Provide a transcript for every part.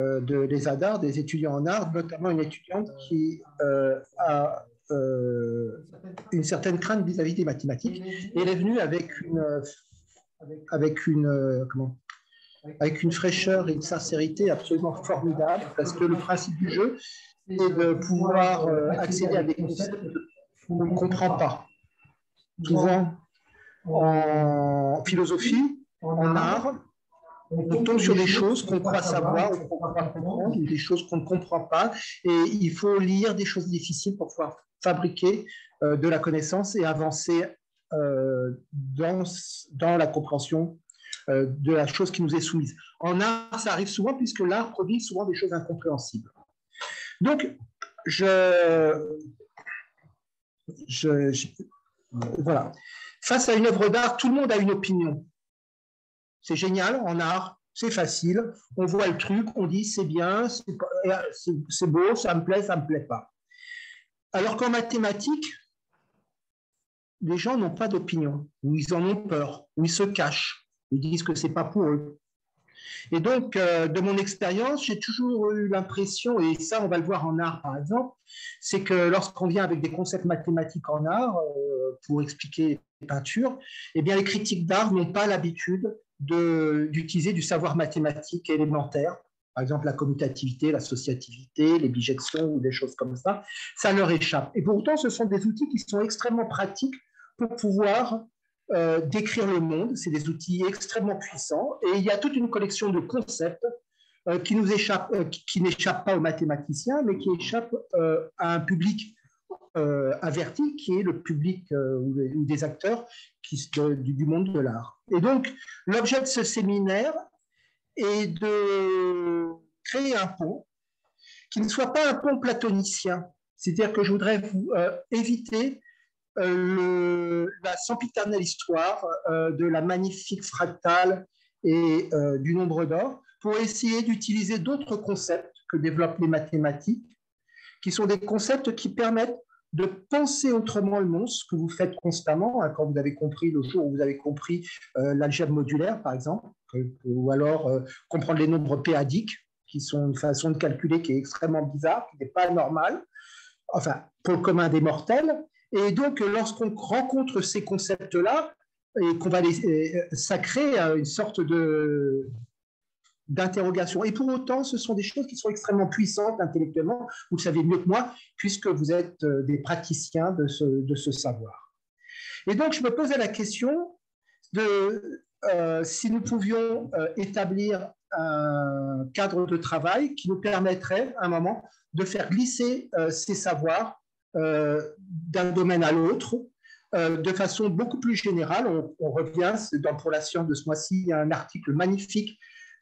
des ADAR, des étudiants en art, notamment une étudiante qui a une certaine crainte vis-à-vis des mathématiques. Et elle est venue avec une fraîcheur et une sincérité absolument formidable, parce que le principe du jeu est de pouvoir accéder à des concepts qu'on ne comprend pas. Souvent, en philosophie, en art, on tombe sur des choses qu'on croit savoir, qu'on croit comprendre, ou des choses qu'on ne comprend pas, et il faut lire des choses difficiles pour pouvoir fabriquer de la connaissance et avancer dans la compréhension de la chose qui nous est soumise. En art, ça arrive souvent, puisque l'art produit souvent des choses incompréhensibles. Donc, voilà. Face à une œuvre d'art, tout le monde a une opinion. C'est génial, en art, c'est facile. On voit le truc, on dit c'est bien, c'est beau, ça me plaît pas. Alors qu'en mathématiques, les gens n'ont pas d'opinion, ou ils en ont peur, ou ils se cachent, ils disent que c'est pas pour eux. Et donc, de mon expérience, j'ai toujours eu l'impression, et ça on va le voir en art par exemple, c'est que lorsqu'on vient avec des concepts mathématiques en art pour expliquer les peintures, eh bien les critiques d'art n'ont pas l'habitude d'utiliser du savoir mathématique élémentaire, par exemple la commutativité, l'associativité, les bijections ou des choses comme ça leur échappe. Et pourtant, ce sont des outils qui sont extrêmement pratiques pour pouvoir décrire le monde. C'est des outils extrêmement puissants et il y a toute une collection de concepts qui n'échappent pas aux mathématiciens, mais qui échappent à un public averti, qui est le public ou des acteurs du monde de l'art. Et donc, l'objet de ce séminaire est de créer un pont qui ne soit pas un pont platonicien. C'est-à-dire que je voudrais vous éviter la sempiternelle histoire de la magnifique fractale et du nombre d'or pour essayer d'utiliser d'autres concepts que développent les mathématiques, qui sont des concepts qui permettent de penser autrement le monde, ce que vous faites constamment, hein, quand vous avez compris, le jour où vous avez compris l'algèbre modulaire, par exemple, ou alors comprendre les nombres p-adiques, qui sont une façon de calculer qui est extrêmement bizarre, qui n'est pas normale, enfin, pour le commun des mortels. Et donc, lorsqu'on rencontre ces concepts-là, et qu'on va ça crée une sorte d'interrogation. Et pour autant, ce sont des choses qui sont extrêmement puissantes intellectuellement. Vous le savez mieux que moi, puisque vous êtes des praticiens de ce savoir. Et donc, je me posais la question de si nous pouvions établir un cadre de travail qui nous permettrait, à un moment, de faire glisser ces savoirs d'un domaine à l'autre, de façon beaucoup plus générale. On revient, pour la science de ce mois-ci, il y a un article magnifique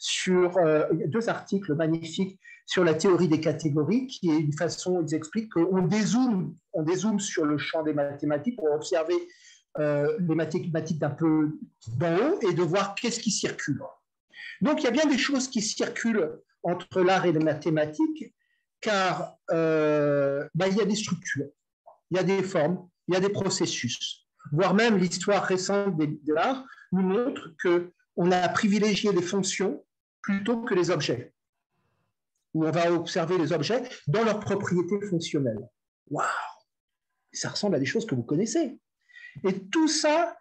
deux articles magnifiques sur la théorie des catégories, qui est une façon, ils expliquent qu'on dézoome sur le champ des mathématiques pour observer les mathématiques d'un peu d'en haut et de voir qu'est-ce qui circule. Donc, il y a bien des choses qui circulent entre l'art et les mathématiques, car il y a des structures, il y a des formes, il y a des processus. Voire même l'histoire récente de l'art nous montre qu'on a privilégié les fonctions plutôt que les objets, où on va observer les objets dans leurs propriétés fonctionnelles. Waouh! Ça ressemble à des choses que vous connaissez. Et tout ça,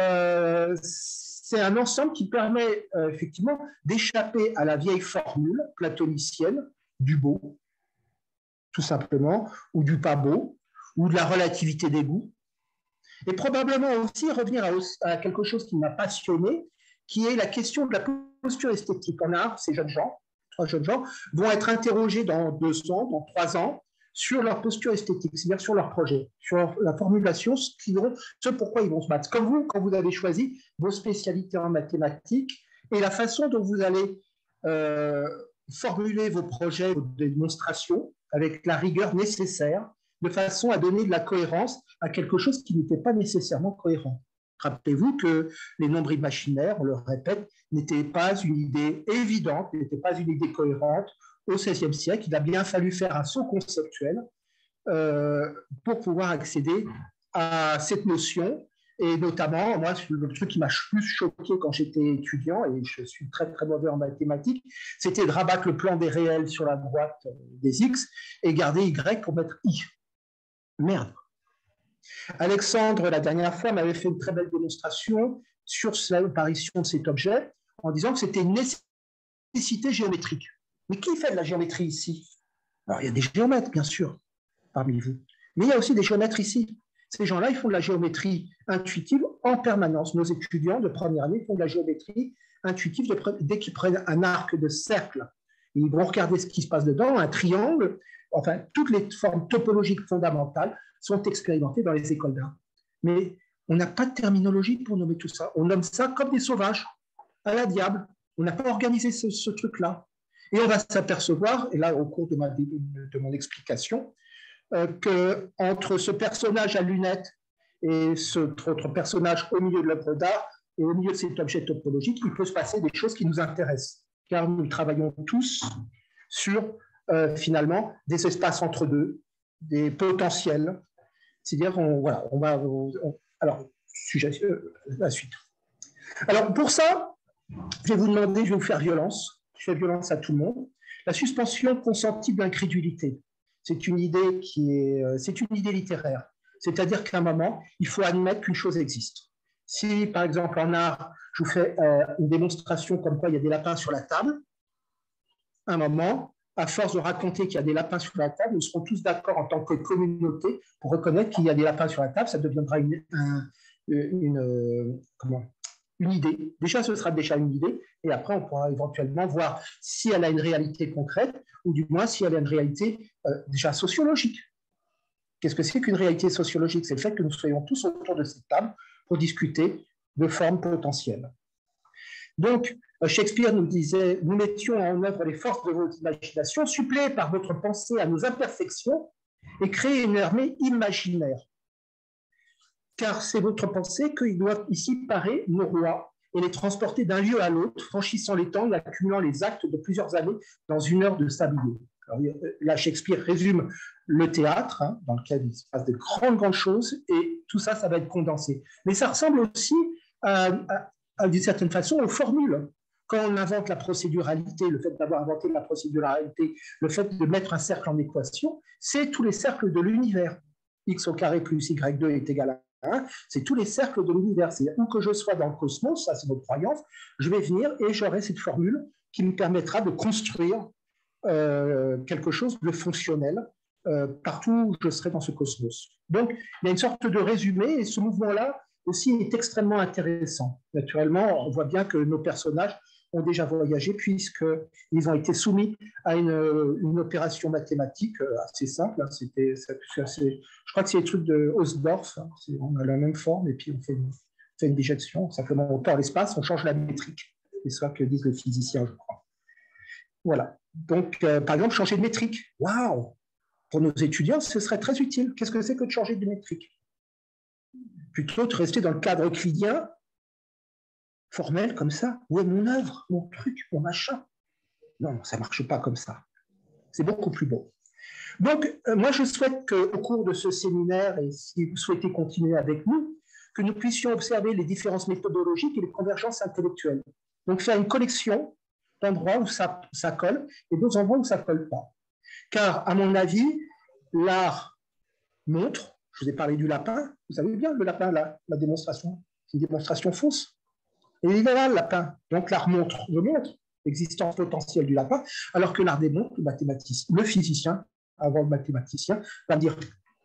c'est un ensemble qui permet effectivement d'échapper à la vieille formule platonicienne du beau, tout simplement, ou du pas beau, ou de la relativité des goûts, et probablement aussi revenir à quelque chose qui m'a passionné, qui est la question de la posture esthétique. En art, ces trois jeunes gens, vont être interrogés dans 2 ans, dans 3 ans, sur leur posture esthétique, c'est-à-dire sur leur projet, sur la formulation, ce pourquoi ils vont se battre. Comme vous, quand vous avez choisi vos spécialités en mathématiques et la façon dont vous allez formuler vos projets, vos démonstrations, avec la rigueur nécessaire, de façon à donner de la cohérence à quelque chose qui n'était pas nécessairement cohérent. Rappelez-vous que les nombres imaginaires, on le répète, n'étaient pas une idée évidente, n'étaient pas une idée cohérente. Au XVIe siècle, il a bien fallu faire un saut conceptuel pour pouvoir accéder à cette notion Et notamment, moi, le truc qui m'a plus choqué quand j'étais étudiant, et je suis très très mauvais en mathématiques, c'était de rabattre le plan des réels sur la droite des x et garder y pour mettre i. Merde. Alexandre, la dernière fois, m'avait fait une très belle démonstration sur l'apparition de cet objet en disant que c'était une nécessité géométrique. Mais qui fait de la géométrie ici? Alors, il y a des géomètres, bien sûr, parmi vous. Mais il y a aussi des géomètres ici. Ces gens-là, ils font de la géométrie intuitive en permanence. Nos étudiants de première année font de la géométrie intuitive dès qu'ils prennent un arc de cercle. Ils vont regarder ce qui se passe dedans, un triangle. Enfin, toutes les formes topologiques fondamentales sont expérimentées dans les écoles d'art. Mais on n'a pas de terminologie pour nommer tout ça. On nomme ça comme des sauvages, à la diable. On n'a pas organisé ce truc-là. Et on va s'apercevoir, et là, au cours de mon explication, qu'entre ce personnage à lunettes et cet autre personnage au milieu de l'œuvre d'art et au milieu de cet objet topologique, il peut se passer des choses qui nous intéressent, car nous travaillons tous sur, finalement, des espaces entre deux, des potentiels. C'est-à-dire, alors, la suite. Alors, pour ça, je vais vous demander, je vais vous faire violence. Je fais violence à tout le monde. La suspension consentie de l'incrédulité. C'est une idée littéraire. C'est-à-dire qu'à un moment, il faut admettre qu'une chose existe. Si, par exemple, en art, je vous fais une démonstration comme quoi il y a des lapins sur la table, à un moment, à force de raconter qu'il y a des lapins sur la table, nous serons tous d'accord en tant que communauté pour reconnaître qu'il y a des lapins sur la table. Ça deviendra une idée. Déjà, ce sera déjà une idée, et après, on pourra éventuellement voir si elle a une réalité concrète, ou du moins si elle a une réalité déjà sociologique. Qu'est-ce que c'est qu'une réalité sociologique? C'est le fait que nous soyons tous autour de cette table pour discuter de formes potentielles. Donc, Shakespeare nous disait, nous mettions en œuvre les forces de votre imagination, suppléées par votre pensée à nos imperfections, et créer une armée imaginaire. Car c'est votre pensée qu'ils doivent ici parer nos rois et les transporter d'un lieu à l'autre, franchissant les temps et accumulant les actes de plusieurs années dans une heure de sablier. Alors, là, Shakespeare résume le théâtre, dans lequel il se passe de grandes choses, et tout ça, ça va être condensé. Mais ça ressemble aussi, d'une certaine façon, aux formules. Quand on invente la procéduralité, le fait d'avoir inventé la procéduralité, le fait de mettre un cercle en équation, c'est tous les cercles de l'univers. X au carré plus Y2 est égal à 1, c'est tous les cercles de l'univers. C'est où que je sois dans le cosmos, ça c'est notre croyance, je vais venir et j'aurai cette formule qui me permettra de construire quelque chose de fonctionnel partout où je serai dans ce cosmos. Donc, il y a une sorte de résumé, et ce mouvement-là aussi est extrêmement intéressant. Naturellement, on voit bien que nos personnages ont déjà voyagé puisqu'ils ont été soumis à une opération mathématique assez simple. Je crois que c'est les trucs de Hausdorff. On a la même forme et puis on fait une déjection. Simplement, on part l'espace, on change la métrique. C'est ça que disent les physiciens, je crois. Voilà. Donc, par exemple, changer de métrique. Waouh! Pour nos étudiants, ce serait très utile. Qu'est-ce que c'est que de changer de métrique? Plutôt de rester dans le cadre euclidien, formel comme ça. Où est mon œuvre, mon truc, mon machin? Non, ça ne marche pas comme ça. C'est beaucoup plus beau. Donc, moi, je souhaite qu'au cours de ce séminaire, et si vous souhaitez continuer avec nous, que nous puissions observer les différences méthodologiques et les convergences intellectuelles. Donc, faire une collection d'endroits où ça colle et d'autres endroits où ça ne colle pas. Car, à mon avis, l'art montre, je vous ai parlé du lapin, vous savez bien, le lapin, la démonstration, c'est une démonstration fausse. Et il est là, le lapin. Donc, l'art montre l'existence potentielle du lapin, alors que l'art démontre, le physicien, avant le mathématicien, va dire,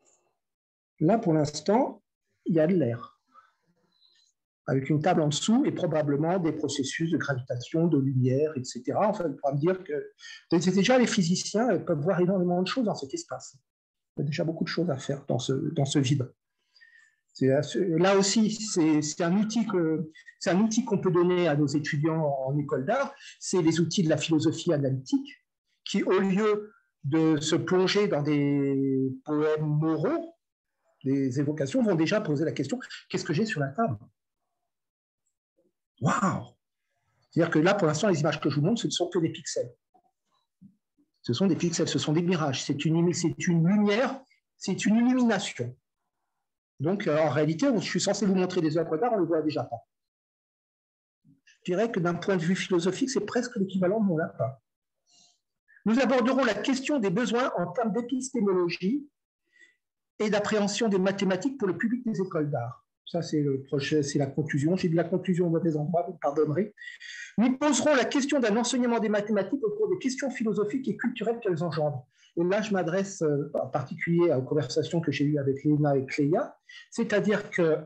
là, pour l'instant, il y a de l'air, avec une table en dessous et probablement des processus de gravitation, de lumière, etc. Enfin, on pourra me dire que déjà les physiciens peuvent voir énormément de choses dans cet espace. Il y a déjà beaucoup de choses à faire dans ce vide. Là aussi, c'est un outil qu'on peut donner à nos étudiants en école d'art, c'est les outils de la philosophie analytique, qui, au lieu de se plonger dans des poèmes moraux, des évocations, vont déjà poser la question, qu'est-ce que j'ai sur la table? Waouh! C'est-à-dire que là, pour l'instant, les images que je vous montre, ce ne sont que des pixels. Ce sont des pixels, ce sont des mirages. C'est une lumière, c'est une illumination. Donc, en réalité, je suis censé vous montrer des œuvres d'art, on ne le voit déjà pas. Je dirais que d'un point de vue philosophique, c'est presque l'équivalent de mon lapin. Nous aborderons la question des besoins en termes d'épistémologie et d'appréhension des mathématiques pour le public des écoles d'art. Ça, c'est la conclusion. J'ai dit la conclusion au mauvais endroit, vous me pardonnerez. Nous poserons la question d'un enseignement des mathématiques au cours des questions philosophiques et culturelles qu'elles engendrent. Et là, je m'adresse en particulier aux conversations que j'ai eues avec Léna et Cléa, c'est-à-dire que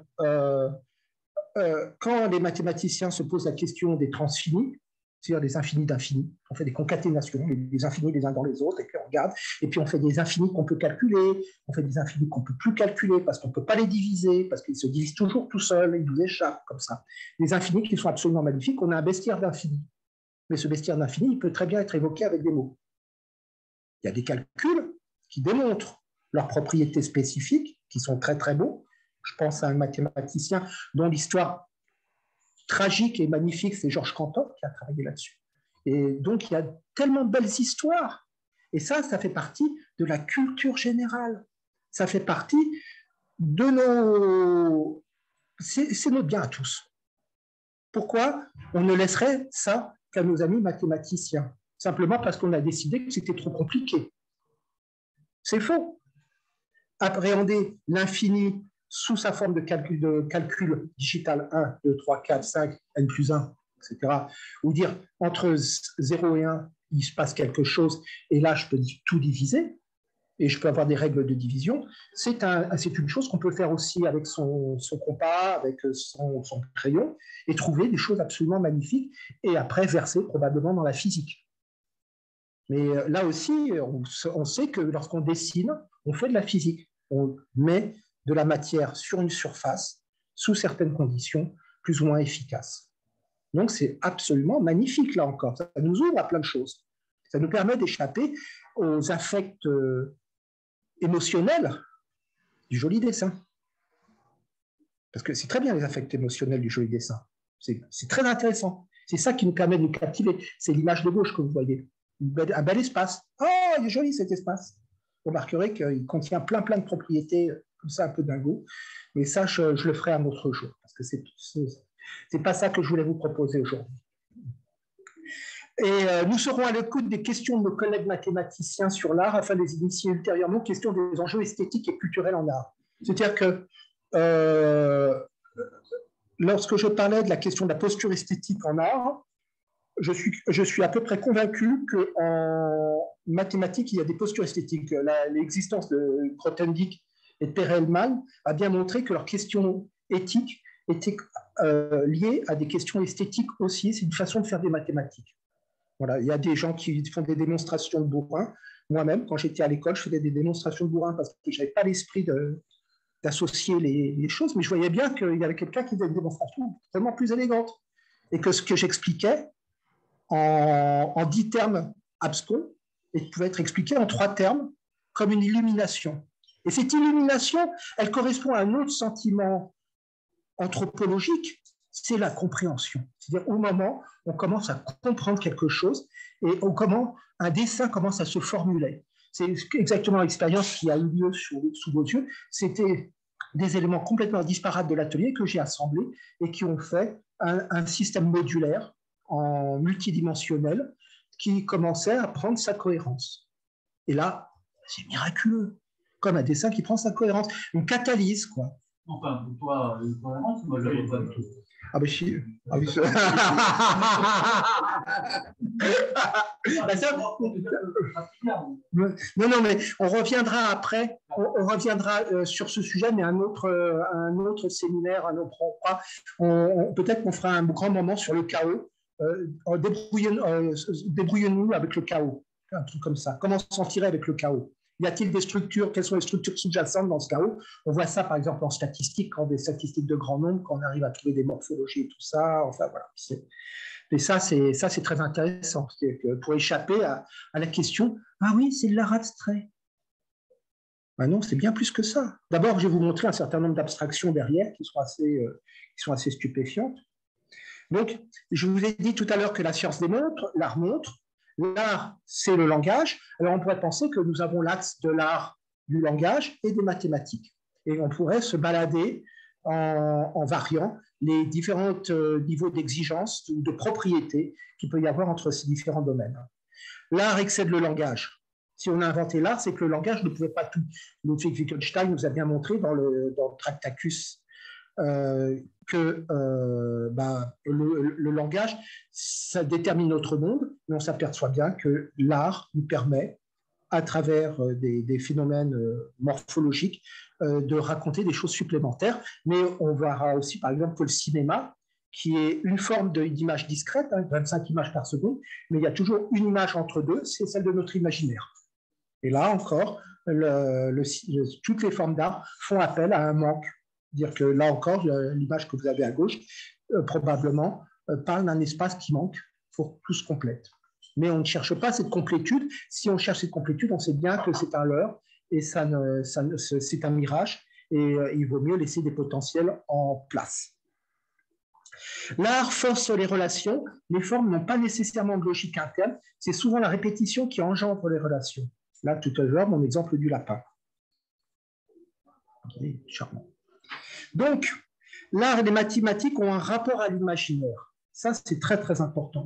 quand les mathématiciens se posent la question des transfinis, c'est-à-dire des infinis d'infinis, on fait des concaténations, des infinis les uns dans les autres, et puis on regarde, et puis on fait des infinis qu'on peut calculer, on fait des infinis qu'on ne peut plus calculer parce qu'on ne peut pas les diviser, parce qu'ils se divisent toujours tout seuls, ils nous échappent comme ça. Des infinis qui sont absolument magnifiques, on a un bestiaire d'infini. Mais ce bestiaire d'infini, il peut très bien être évoqué avec des mots. Il y a des calculs qui démontrent leurs propriétés spécifiques, qui sont très très beaux. Je pense à un mathématicien dont l'histoire tragique et magnifique, c'est Georges Cantor qui a travaillé là-dessus. Et donc, il y a tellement de belles histoires. Et ça fait partie de la culture générale. Ça fait partie de nos... C'est notre bien à tous. Pourquoi on ne laisserait ça qu'à nos amis mathématiciens? Simplement parce qu'on a décidé que c'était trop compliqué. C'est faux. Appréhender l'infini sous sa forme de calcul digital 1, 2, 3, 4, 5, n plus 1, etc. Ou dire entre 0 et 1, il se passe quelque chose, et là, je peux tout diviser, et je peux avoir des règles de division. C'est une chose qu'on peut faire aussi avec son compas, avec son crayon, et trouver des choses absolument magnifiques, et après verser probablement dans la physique. Mais là aussi, on sait que lorsqu'on dessine, on fait de la physique. On met de la matière sur une surface, sous certaines conditions, plus ou moins efficaces. Donc, c'est absolument magnifique, là encore. Ça nous ouvre à plein de choses. Ça nous permet d'échapper aux affects émotionnels du joli dessin. Parce que c'est très bien les affects émotionnels du joli dessin. C'est très intéressant. C'est ça qui nous permet de nous captiver. C'est l'image de gauche que vous voyez. Un bel espace. Oh, il est joli cet espace. Vous remarquerez qu'il contient plein de propriétés comme ça, un peu dingo. Mais ça, je le ferai un autre jour. Parce que c'est pas ça que je voulais vous proposer aujourd'hui. Et nous serons à l'écoute des questions de nos collègues mathématiciens sur l'art afin de les initier ultérieurement aux questions des enjeux esthétiques et culturels en art. C'est-à-dire que lorsque je parlais de la question de la posture esthétique en art, je suis à peu près convaincu qu'en mathématiques, il y a des postures esthétiques. L'existence de Grothendieck et de Perelman a bien montré que leurs questions éthiques étaient liées à des questions esthétiques aussi. C'est une façon de faire des mathématiques. Voilà, il y a des gens qui font des démonstrations de bourrin. Moi-même, quand j'étais à l'école, je faisais des démonstrations de bourrin parce que je n'avais pas l'esprit d'associer les choses, mais je voyais bien qu'il y avait quelqu'un qui faisait une démonstration vraiment plus élégante. Et que ce que j'expliquais en 10 termes abscons, et pouvait être expliqué en 3 termes comme une illumination. Et cette illumination, elle correspond à un autre sentiment anthropologique, c'est la compréhension. C'est-à-dire au moment où on commence à comprendre quelque chose et comment un dessin commence à se formuler. C'est exactement l'expérience qui a eu lieu sous vos yeux. C'était des éléments complètement disparates de l'atelier que j'ai assemblés et qui ont fait un système modulaire en multidimensionnel qui commençait à prendre sa cohérence. Et là, c'est miraculeux, comme un dessin qui prend sa cohérence, une catalyse, quoi. Enfin, pour toi, une cohérence, moi, je ne vois pas. Ah ben si. Ah, oui, non, mais on reviendra après. On reviendra sur ce sujet, mais un autre séminaire, peut-être qu'on fera un grand moment sur le chaos. Débrouillons-nous avec le chaos, un truc comme ça. Comment s'en tirer avec le chaos? Y a-t-il des structures? Quelles sont les structures sous-jacentes dans ce chaos? On voit ça, par exemple, en statistique, quand des statistiques de grand nombre, quand on arrive à trouver des morphologies et tout ça. Enfin, voilà. Et ça, c'est très intéressant. Pour échapper à la question, ah oui, c'est de l'art abstrait. Ben non, c'est bien plus que ça. D'abord, je vais vous montrer un certain nombre d'abstractions derrière qui sont assez stupéfiantes. Donc, je vous ai dit tout à l'heure que la science démontre, l'art montre. L'art, c'est le langage. Alors, on pourrait penser que nous avons l'axe de l'art, du langage et des mathématiques. Et on pourrait se balader en variant les différents niveaux d'exigence ou de propriété qu'il peut y avoir entre ces différents domaines. L'art excède le langage. Si on a inventé l'art, c'est que le langage ne pouvait pas tout. Ludwig Wittgenstein nous a bien montré dans le Tractacus que le langage, ça détermine notre monde, mais on s'aperçoit bien que l'art nous permet, à travers des phénomènes morphologiques, de raconter des choses supplémentaires. Mais on verra aussi, par exemple, que le cinéma, qui est une forme d'image discrète, 25 images par seconde, mais il y a toujours une image entre deux, c'est celle de notre imaginaire. Et là encore, toutes les formes d'art font appel à un manque. Dire que là encore, l'image que vous avez à gauche, probablement, parle d'un espace qui manque pour que tout se complète. Mais on ne cherche pas cette complétude. Si on cherche cette complétude, on sait bien que c'est un leurre et c'est un mirage, et il vaut mieux laisser des potentiels en place. L'art force les relations. Les formes n'ont pas nécessairement de logique interne. C'est souvent la répétition qui engendre les relations. Là, tout à l'heure, mon exemple du lapin. Okay, charmant. Donc, l'art et les mathématiques ont un rapport à l'imaginaire. Ça, c'est très, très important.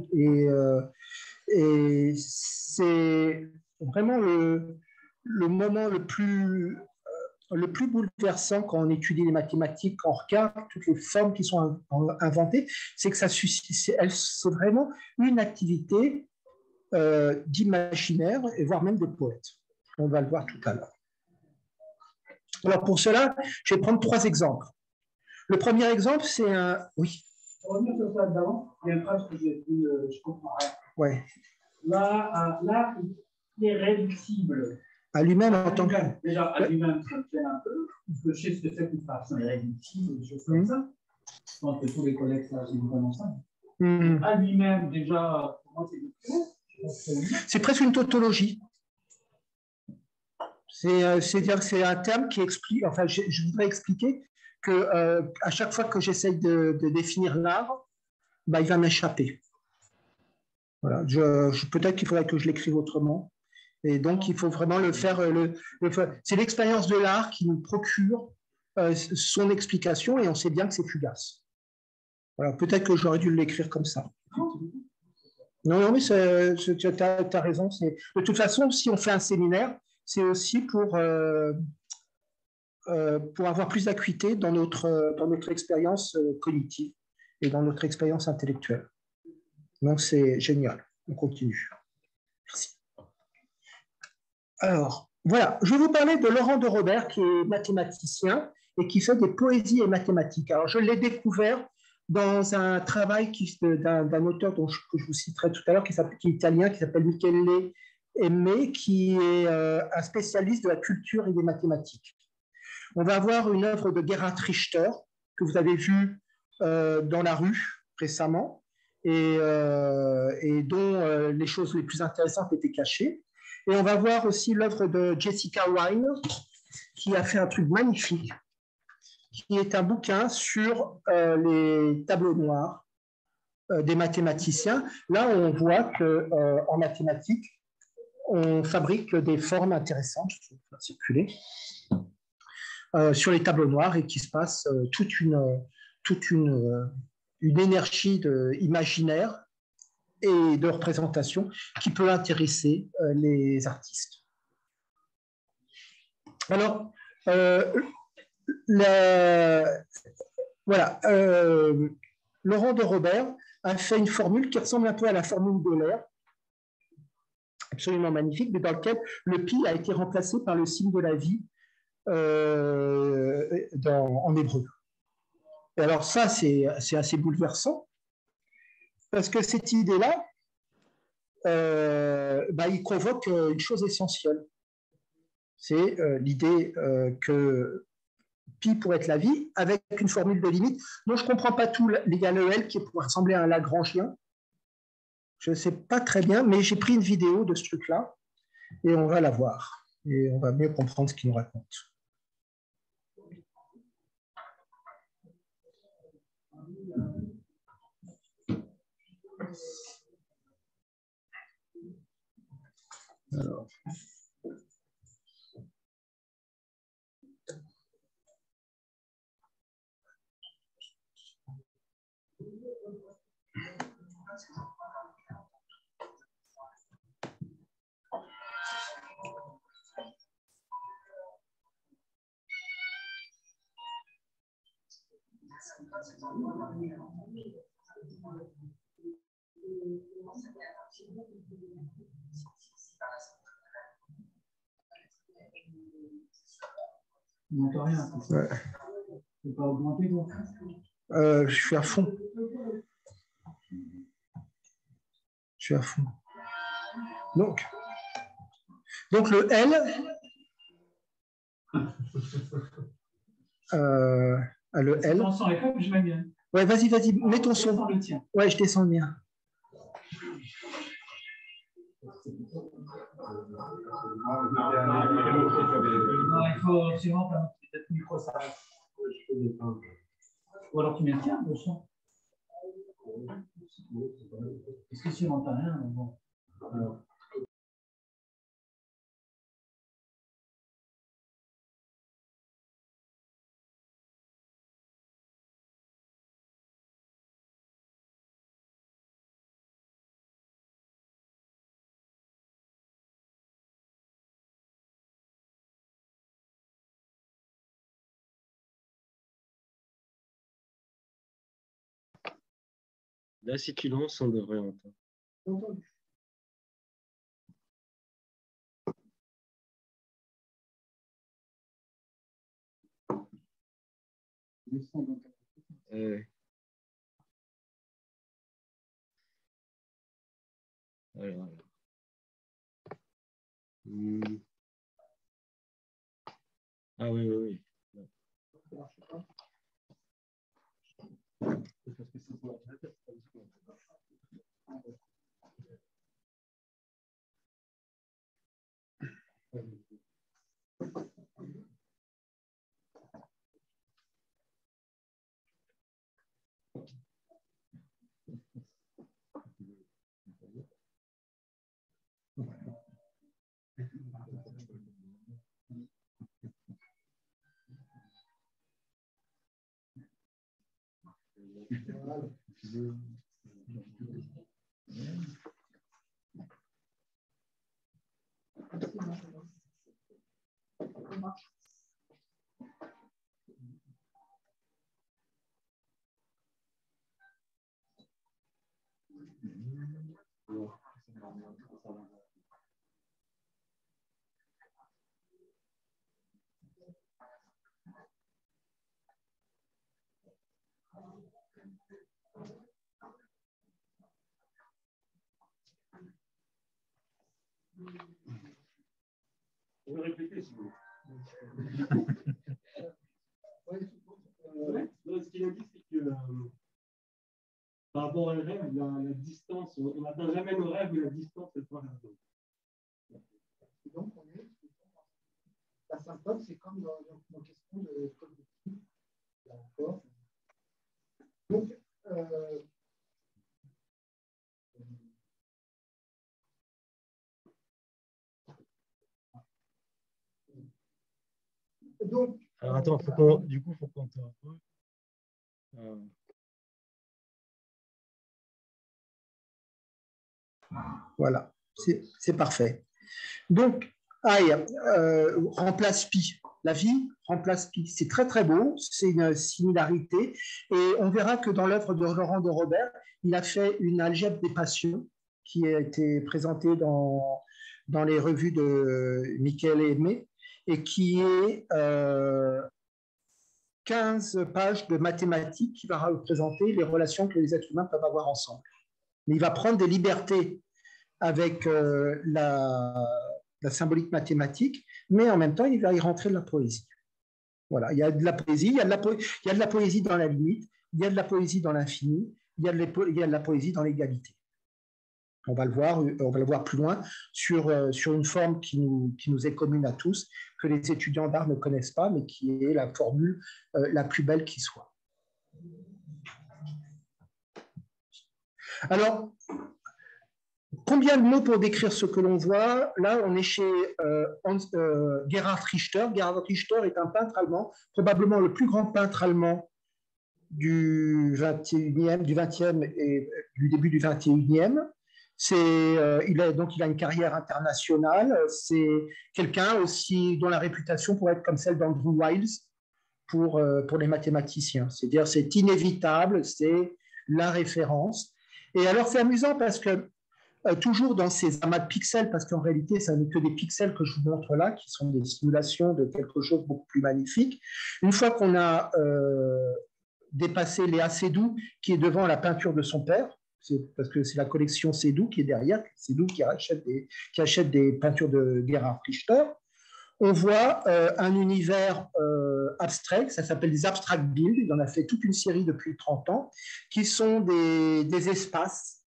Et c'est vraiment le moment le plus bouleversant quand on étudie les mathématiques, quand on regarde toutes les formes qui sont inventées, c'est que c'est vraiment une activité d'imaginaire, et voire même de poète. On va le voir tout à l'heure. Alors pour cela, je vais prendre 3 exemples. Le premier exemple, c'est un... Oui. Pour revenir sur ça d'avant, il y a une phrase que j'ai dit, je comprends rien. Ouais. Là, il est réductible. À lui-même en tant que... Déjà, à lui-même, ça me gêne un peu. Parce que je sais ce que c'est qu'une fraction irréductible, des choses comme ça. Je pense que tous les collègues savent évidemment ça. À lui-même, déjà, pour moi, c'est presque une tautologie. C'est-à-dire que c'est un terme qui explique, enfin, je voudrais expliquer que à chaque fois que j'essaye de définir l'art, bah, il va m'échapper. Voilà. Peut-être qu'il faudrait que je l'écrive autrement. Et donc, il faut vraiment le faire. C'est l'expérience de l'art qui nous procure son explication, et on sait bien que c'est fugace. Voilà. Peut-être que j'aurais dû l'écrire comme ça. Non, mais tu as raison. De toute façon, si on fait un séminaire, c'est aussi pour avoir plus d'acuité dans notre expérience cognitive et dans notre expérience intellectuelle. Donc, c'est génial. On continue. Merci. Alors, voilà. Je vais vous parler de Laurent de Robert, qui est mathématicien et qui fait des poésies et mathématiques. Alors, je l'ai découvert dans un travail d'un auteur que je vous citerai tout à l'heure, qui est italien, qui s'appelle Michele Aimé, qui est un spécialiste de la culture et des mathématiques. On va avoir une œuvre de Gerhard Richter, que vous avez vue dans la rue récemment, et dont les choses les plus intéressantes étaient cachées. Et on va voir aussi l'œuvre de Jessica Wine, qui a fait un truc magnifique, qui est un bouquin sur les tableaux noirs des mathématiciens. Là, on voit qu'en mathématiques, on fabrique des formes intéressantes, je vais faire circuler, sur les tableaux noirs, et qu'il se passe toute une énergie imaginaire et de représentation qui peut intéresser les artistes. Alors, voilà, Laurent de Robert a fait une formule qui ressemble un peu à la formule d'Euler, absolument magnifique, mais dans lequel le pi a été remplacé par le signe de la vie en hébreu. Et alors ça, c'est assez bouleversant, parce que cette idée-là, il convoque une chose essentielle. C'est l'idée que pi pourrait être la vie, avec une formule de limite. Moi, je ne comprends pas tout l'égal EL, qui pourrait ressembler à un Lagrangien. Je ne sais pas très bien, mais j'ai pris une vidéo de ce truc-là, et on va la voir. Et on va mieux comprendre ce qu'il nous raconte. Alors. On n'entend rien. Ouais. Tu peux pas augmenter, toi? Je suis à fond. Je suis à fond. Donc le L, le L. Ton son est faible, je mets bien. Ouais, vas-y, mets ton son. Le tien. Ouais, je descends le mien. Non, il faut absolument pas mettre le micro, ça reste. Ou alors tu maintiens le son. Parce que si on n'entend rien, bon. Là, si tu lances, on devrait entendre. Entendu. Alors. Ah oui, oui, oui. Vous pouvez répéter, s'il vous plaît. Ce qu'il a dit, c'est que par rapport au rêve, la distance, on n'atteint jamais le rêve, mais la distance, c'est pas la zone. Donc, la symptôme, c'est comme dans la question de cognitive. D'accord. Donc, alors attends, du coup, il faut compter un peu. Voilà, c'est parfait. Donc, aïe, remplace pi. La vie remplace pi. C'est très, très beau. C'est une similarité. Et on verra que dans l'œuvre de Laurent de Robert, il a fait une algèbre des passions qui a été présentée dans les revues de Michael Aimé et qui est 15 pages de mathématiques qui va représenter les relations que les êtres humains peuvent avoir ensemble. Mais il va prendre des libertés avec la symbolique mathématique, mais en même temps, il va y rentrer de la poésie. Voilà, il y a de la poésie, il y a de la poésie dans la limite, il y a de la poésie dans l'infini, il y a de la poésie dans l'égalité. On va le voir plus loin sur une forme qui nous est commune à tous, que les étudiants d'art ne connaissent pas, mais qui est la formule la plus belle qui soit. Alors, combien de mots pour décrire ce que l'on voit? Là, on est chez Gerhard Richter. Gerhard Richter est un peintre allemand, probablement le plus grand peintre allemand du 20e et du début du 21e. Il a une carrière internationale. C'est quelqu'un aussi dont la réputation pourrait être comme celle d'Andrew Wiles pour les mathématiciens. C'est-à-dire, c'est inévitable, c'est la référence. Et alors, c'est amusant parce que toujours dans ces amas de pixels, parce qu'en réalité, ça n'est que des pixels que je vous montre là, qui sont des simulations de quelque chose de beaucoup plus magnifique. Une fois qu'on a dépassé Léa Seydoux, qui est devant la peinture de son père, parce que c'est la collection Seydoux qui est derrière, Seydoux qui achète des peintures de Gerhard Richter, on voit un univers abstrait, ça s'appelle des abstract builds, il en a fait toute une série depuis 30 ans, qui sont des espaces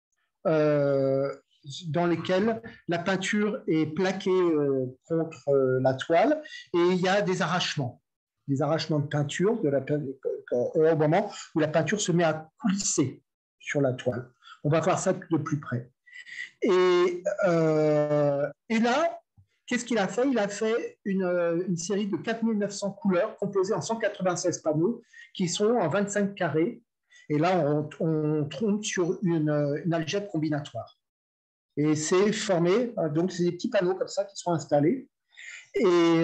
dans lesquels la peinture est plaquée contre la toile et il y a des arrachements de peinture au moment où la peinture se met à coulisser sur la toile. On va voir ça de plus près. Et là, qu'est-ce qu'il a fait? Il a fait une série de 4900 couleurs composées en 196 panneaux qui sont en 25 carrés. Et là, on tombe sur une algèbre combinatoire. Et c'est formé, donc c'est des petits panneaux comme ça qui sont installés. Et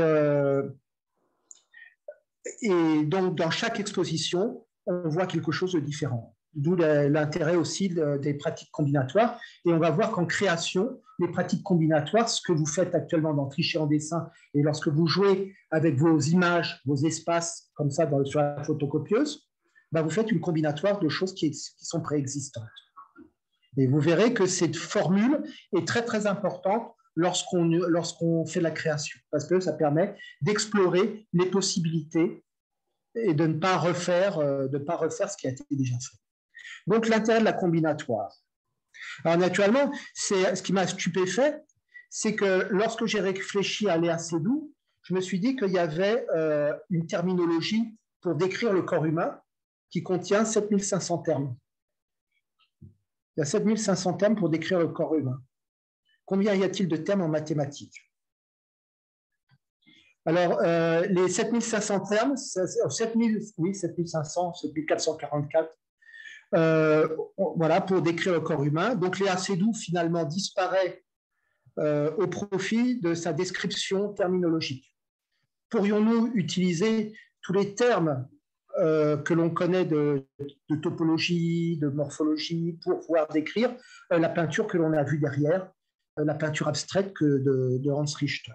donc, dans chaque exposition, on voit quelque chose de différent. D'où l'intérêt aussi des pratiques combinatoires. Et on va voir qu'en création, les pratiques combinatoires, ce que vous faites actuellement dans Tricher en dessin, et lorsque vous jouez avec vos images, vos espaces, comme ça sur la photocopieuse, ben vous faites une combinatoire de choses qui sont préexistantes. Et vous verrez que cette formule est très, très importante lorsqu'on fait la création, parce que ça permet d'explorer les possibilités et de ne pas refaire ce qui a été déjà fait. Donc, l'intérêt de la combinatoire. Alors, naturellement, ce qui m'a stupéfait, c'est que lorsque j'ai réfléchi à Léa Seydoux, je me suis dit qu'il y avait une terminologie pour décrire le corps humain qui contient 7500 termes. Il y a 7500 termes pour décrire le corps humain. Combien y a-t-il de termes en mathématiques? Alors, les 7500 termes, 7500, 7444, voilà, pour décrire le corps humain. Donc, Léa Seydoux, finalement, disparaît au profit de sa description terminologique. Pourrions-nous utiliser tous les termes que l'on connaît de topologie, de morphologie, pour pouvoir décrire la peinture que l'on a vue derrière, la peinture abstraite de Hans Richter.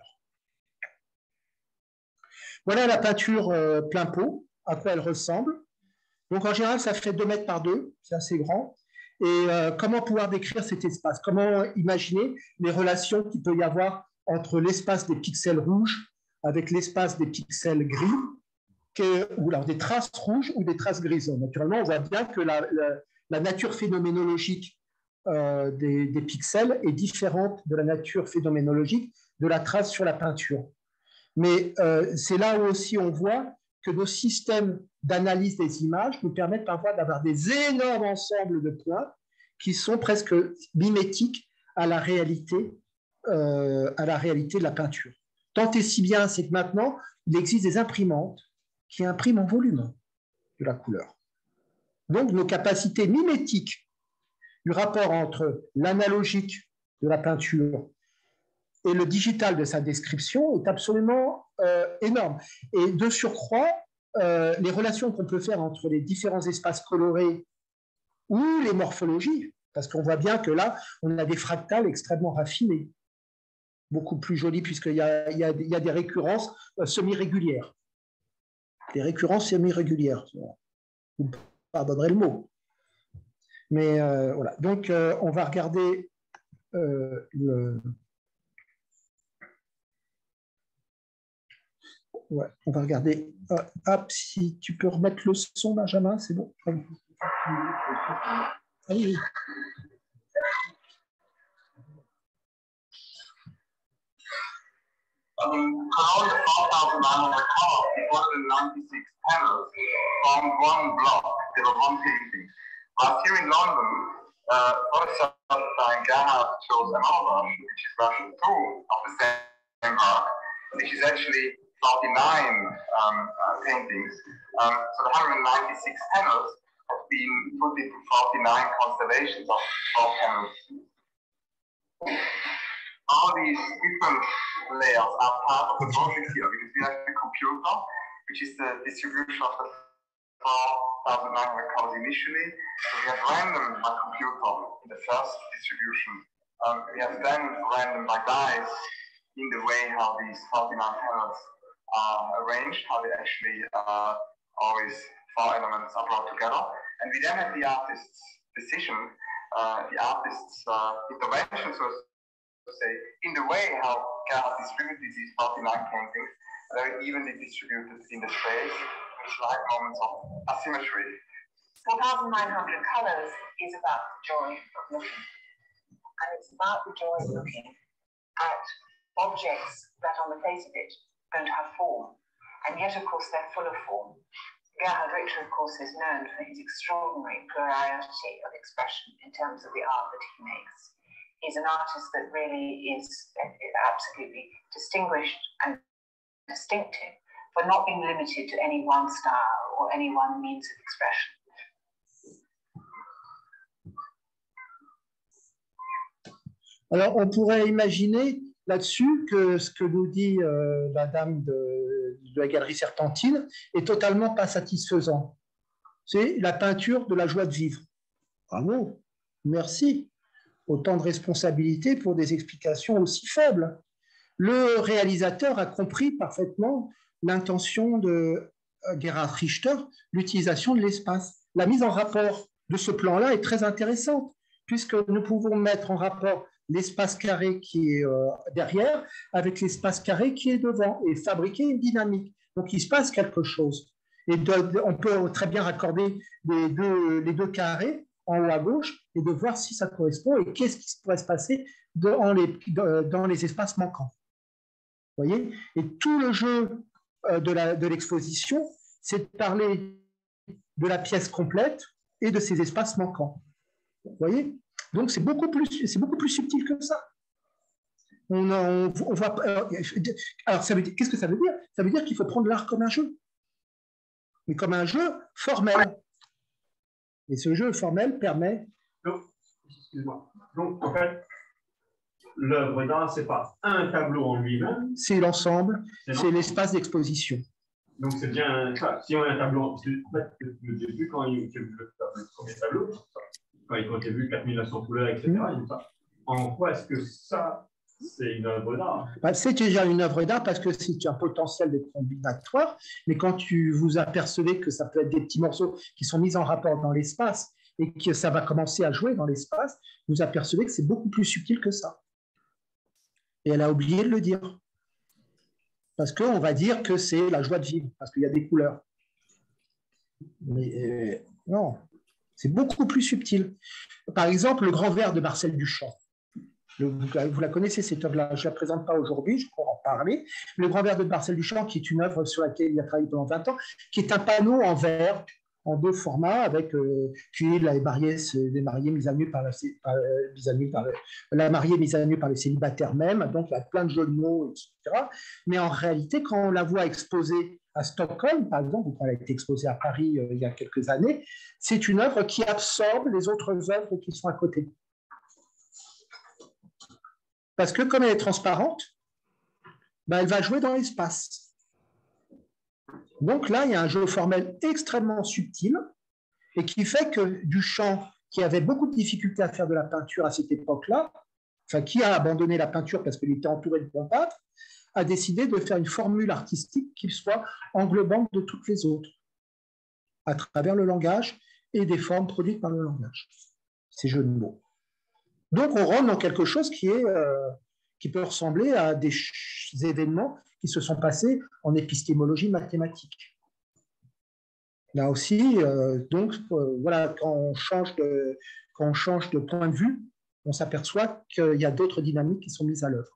Voilà la peinture plein pot, à quoi elle ressemble. Donc en général, ça fait 2 mètres par 2, c'est assez grand. Et comment pouvoir décrire cet espace? Comment imaginer les relations qu'il peut y avoir entre l'espace des pixels rouges avec l'espace des pixels gris, ou alors des traces rouges ou des traces grises. Naturellement, on voit bien que la nature phénoménologique des pixels est différente de la nature phénoménologique de la trace sur la peinture. Mais c'est là où aussi on voit que nos systèmes d'analyse des images nous permettent parfois d'avoir des énormes ensembles de points qui sont presque mimétiques à la réalité de la peinture. Tant et si bien, c'est que maintenant, il existe des imprimantes qui impriment en volume de la couleur. Donc, nos capacités mimétiques du rapport entre l'analogique de la peinture et le digital de sa description est absolument énorme. Et de surcroît, les relations qu'on peut faire entre les différents espaces colorés ou les morphologies, parce qu'on voit bien que là, on a des fractales extrêmement raffinées, beaucoup plus jolies, puisqu'il y a des récurrences semi-régulières. Des récurrences semi-régulières. Vous me pardonnerez le mot. Mais voilà. Donc, on va regarder Ouais, on va regarder. Hop, si tu peux remettre le son, Benjamin, c'est bon. Allez. Around 4,000 nanometer color, 196 panels formed one block. There was one painting. But here in London, Photoshop and Gerhard chose another version, which is version 2 of the same work, which is actually paintings. So the 196 panels have been put into 49 constellations of 12 panels. All these different layers are part of the project here, because we have the computer, which is the distribution of the 4,900 colors initially. So we have random by computer in the first distribution. We have then random by dice in the way how these 49 panels are arranged, how they actually always 4 elements are brought together. And we then have the artist's decision, the artist's intervention, so to say, in the way how Gerhard distributed these 49 paintings, very evenly distributed in the space, with slight moments of asymmetry. 4,900 colors is about the joy of looking. And it's about the joy of looking at objects that on the face of it don't have form. And yet, of course, they're full of form. Gerhard Richter, of course, is known for his extraordinary plurality of expression in terms of the art that he makes. He's an artist that really is absolutely distinguished and distinctive for not being limited to any one style or any one means of expression. Alors, on pourrait imaginer là-dessus que ce que nous dit la dame de la galerie Serpentine est totalement pas satisfaisant. C'est la peinture de la joie de vivre. Bravo, merci. Autant de responsabilités pour des explications aussi faibles. Le réalisateur a compris parfaitement l'intention de Gerhard Richter, l'utilisation de l'espace. La mise en rapport de ce plan-là est très intéressante, puisque nous pouvons mettre en rapport l'espace carré qui est derrière avec l'espace carré qui est devant et fabriquer une dynamique. Donc, il se passe quelque chose. Et on peut très bien raccorder les deux carrés en haut à gauche et de voir si ça correspond et qu'est-ce qui pourrait se passer dans les espaces manquants. Vous voyez? Et tout le jeu de l'exposition, c'est de parler de la pièce complète et de ses espaces manquants. Vous voyez? Donc, c'est beaucoup plus subtil que ça. On voit, alors, qu'est-ce que ça veut dire? Ça veut dire qu'il faut prendre l'art comme un jeu, mais comme un jeu formel. Et ce jeu formel permet... Excuse-moi. Donc, en fait, l'œuvre d'art, ce n'est pas un tableau en lui-même. C'est l'ensemble, c'est l'espace d'exposition. Donc, c'est bien... Si on a un tableau... En fait, le début, quand j'ai vu le premier tableau, quand j'ai vu 4900 couleurs, etc., en quoi est-ce que ça, c'est une œuvre d'art? C'est déjà une œuvre d'art parce que c'est un potentiel de combinatoire, mais quand vous apercevez que ça peut être des petits morceaux qui sont mis en rapport dans l'espace et que ça va commencer à jouer dans l'espace, vous apercevez que c'est beaucoup plus subtil que ça. Et elle a oublié de le dire. Parce qu'on va dire que c'est la joie de vivre, parce qu'il y a des couleurs. Mais non. C'est beaucoup plus subtil. Par exemple, le grand verre de Marcel Duchamp. Vous la connaissez, cette œuvre-là. Je ne la présente pas aujourd'hui, je pourrais en parler. Le grand verre de Marcel Duchamp, qui est une œuvre sur laquelle il a travaillé pendant 20 ans, qui est un panneau en verre, en 2 formats, avec les mariés mis à nu par la mariée mise à nu par les célibataires même. Donc, il y a plein de jeux de mots, etc. Mais en réalité, quand on la voit exposée à Stockholm, par exemple, ou quand elle a été exposée à Paris il y a quelques années, c'est une œuvre qui absorbe les autres œuvres qui sont à côté. Parce que comme elle est transparente, elle va jouer dans l'espace. Donc là, il y a un jeu formel extrêmement subtil et qui fait que Duchamp, qui avait beaucoup de difficultés à faire de la peinture à cette époque-là, enfin qui a abandonné la peinture parce qu'il était entouré de bons peintres, a décidé de faire une formule artistique qui soit englobante de toutes les autres, à travers le langage et des formes produites par le langage, ces jeux de mots. Donc, on rentre dans quelque chose qui peut ressembler à des événements qui se sont passés en épistémologie mathématique. Là aussi, voilà, quand on change de point de vue, on s'aperçoit qu'il y a d'autres dynamiques qui sont mises à l'œuvre.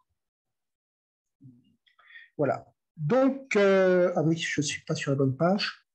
Voilà. Donc, ah oui, je ne suis pas sur la bonne page.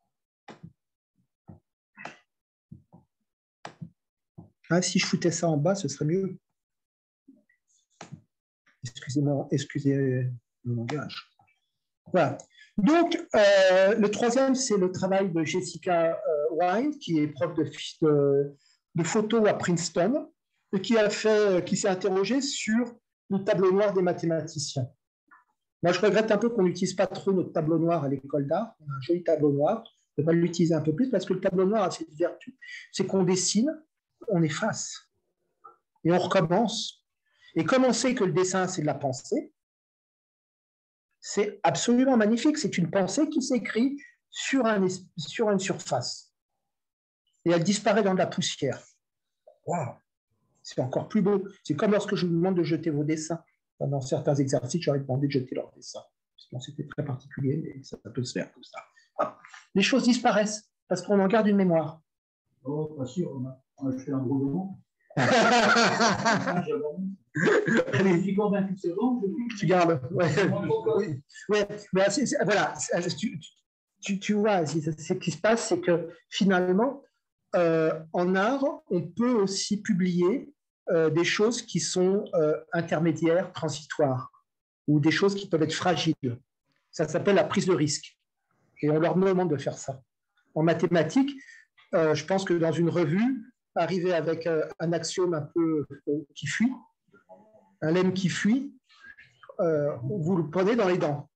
Ah, si je foutais ça en bas, ce serait mieux. Excusez-moi, excusez le langage. Voilà. Donc, le troisième, c'est le travail de Jessica Wine, qui est prof de photo à Princeton, et qui s'est interrogée sur le tableau noir des mathématiciens. Moi, je regrette un peu qu'on n'utilise pas trop notre tableau noir à l'école d'art. On a un joli tableau noir. On devrait l'utiliser un peu plus parce que le tableau noir a cette vertu. C'est qu'on dessine, on efface et on recommence. Et comme on sait que le dessin, c'est de la pensée, c'est absolument magnifique. C'est une pensée qui s'écrit sur une surface. Et elle disparaît dans de la poussière. Waouh! C'est encore plus beau. C'est comme lorsque je vous demande de jeter vos dessins. Dans certains exercices, j'aurais demandé de jeter leurs dessins. C'était très particulier, mais ça peut se faire comme ça. Les choses disparaissent parce qu'on en garde une mémoire. Oh, pas sûr. Je fais un gros moment. Je suis convaincu que c'est bon. Tu gardes. Ouais. Ouais. Voilà. Tu vois, ce qui se passe, c'est que finalement, en art, on peut aussi publier des choses qui sont intermédiaires, transitoires, ou des choses qui peuvent être fragiles. Ça s'appelle la prise de risque. Et on leur demande de faire ça. En mathématiques, je pense que dans une revue, arriver avec un axiome un peu qui fuit, un lemme qui fuit, vous le prenez dans les dents.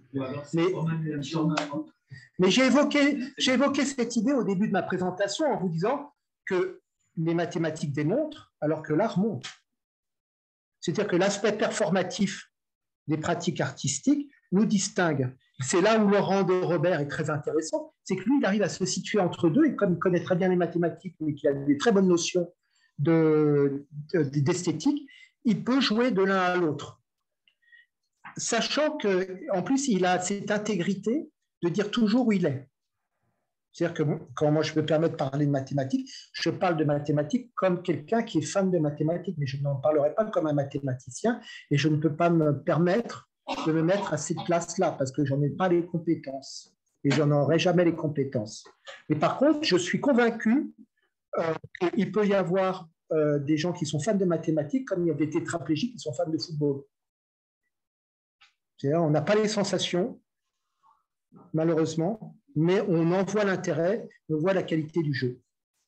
Mais j'ai évoqué cette idée au début de ma présentation en vous disant que les mathématiques démontrent alors que l'art montre. C'est-à-dire que l'aspect performatif des pratiques artistiques nous distingue. C'est là où Laurent de Robert est très intéressant, c'est que lui, il arrive à se situer entre deux, et comme il connaît très bien les mathématiques, mais qu'il a des très bonnes notions d'esthétique, il peut jouer de l'un à l'autre. Sachant qu'en plus, il a cette intégrité de dire toujours où il est. C'est-à-dire que quand moi je me permets de parler de mathématiques, je parle de mathématiques comme quelqu'un qui est fan de mathématiques, mais je n'en parlerai pas comme un mathématicien, et je ne peux pas me permettre de me mettre à cette place-là parce que je n'en ai pas les compétences et je n'en aurai jamais les compétences. Mais par contre, je suis convaincu qu'il peut y avoir des gens qui sont fans de mathématiques comme il y a des tétraplégiques qui sont fans de football. C'est-à-dire, on n'a pas les sensations, malheureusement, mais on en voit l'intérêt, on voit la qualité du jeu.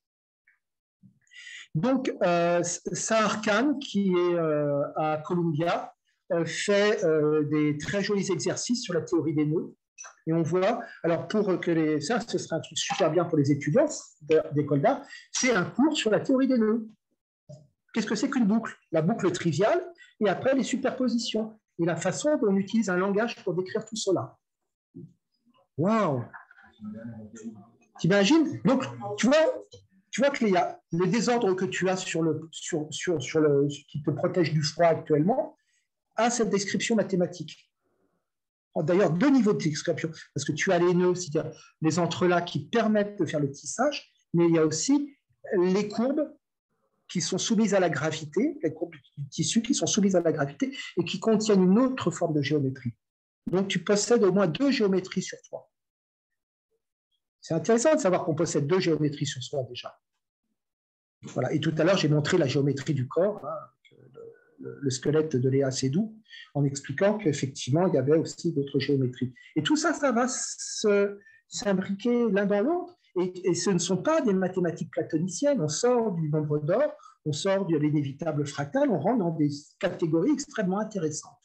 Donc, Sahar Khan, qui est à Columbia, fait des très jolis exercices sur la théorie des nœuds. Et on voit, alors pour que ça, ce sera un truc super bien pour les étudiants d'école d'art, c'est un cours sur la théorie des nœuds. Qu'est-ce que c'est qu'une boucle? La boucle triviale, et après les superpositions. Et la façon dont on utilise un langage pour décrire tout cela. Waouh! T'imagines? Donc, tu vois que le désordre que tu as qui te protège du froid actuellement a cette description mathématique. D'ailleurs, deux niveaux de description, parce que tu as les nœuds, c'est-à-dire les entrelacs qui permettent de faire le tissage, mais il y a aussi les courbes qui sont soumises à la gravité, les courbes du tissu qui sont soumises à la gravité et qui contiennent une autre forme de géométrie. Donc, tu possèdes au moins deux géométries sur toi. C'est intéressant de savoir qu'on possède deux géométries sur soi déjà. Voilà. Et tout à l'heure, j'ai montré la géométrie du corps, hein, le squelette de Léa Seydoux, en expliquant qu'effectivement, il y avait aussi d'autres géométries. Et tout ça, ça va s'imbriquer l'un dans l'autre. Et ce ne sont pas des mathématiques platoniciennes. On sort du nombre d'or, on sort de l'inévitable fractal, on rentre dans des catégories extrêmement intéressantes.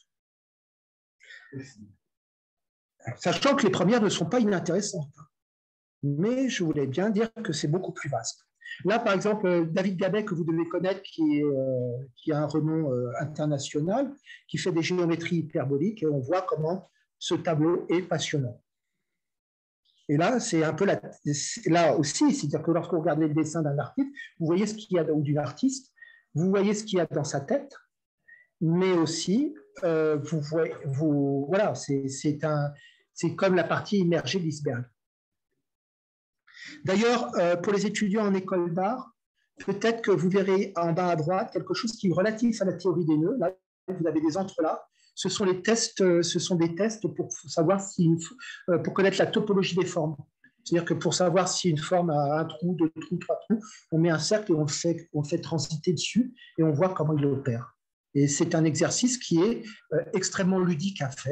Sachant que les premières ne sont pas inintéressantes. Mais je voulais bien dire que c'est beaucoup plus vaste. Là, par exemple, David Gabet, que vous devez connaître, qui a un renom international, qui fait des géométries hyperboliques, et on voit comment ce tableau est passionnant. Et là, c'est un peu là aussi, c'est-à-dire que lorsque vous regardez le dessin d'un artiste, vous voyez ce qu'il y a, ou d'une artiste, vous voyez ce qu'il y a dans sa tête, mais aussi, voilà, c'est comme la partie immergée de l'iceberg. D'ailleurs, pour les étudiants en école d'art, peut-être que vous verrez en bas à droite quelque chose qui est relatif à la théorie des nœuds. Là, vous avez des entrelacs. Ce sont des tests pour savoir pour connaître la topologie des formes. C'est-à-dire que pour savoir si une forme a un trou, deux trous, trois trous, on met un cercle et on le fait transiter dessus et on voit comment il opère. Et c'est un exercice qui est extrêmement ludique à faire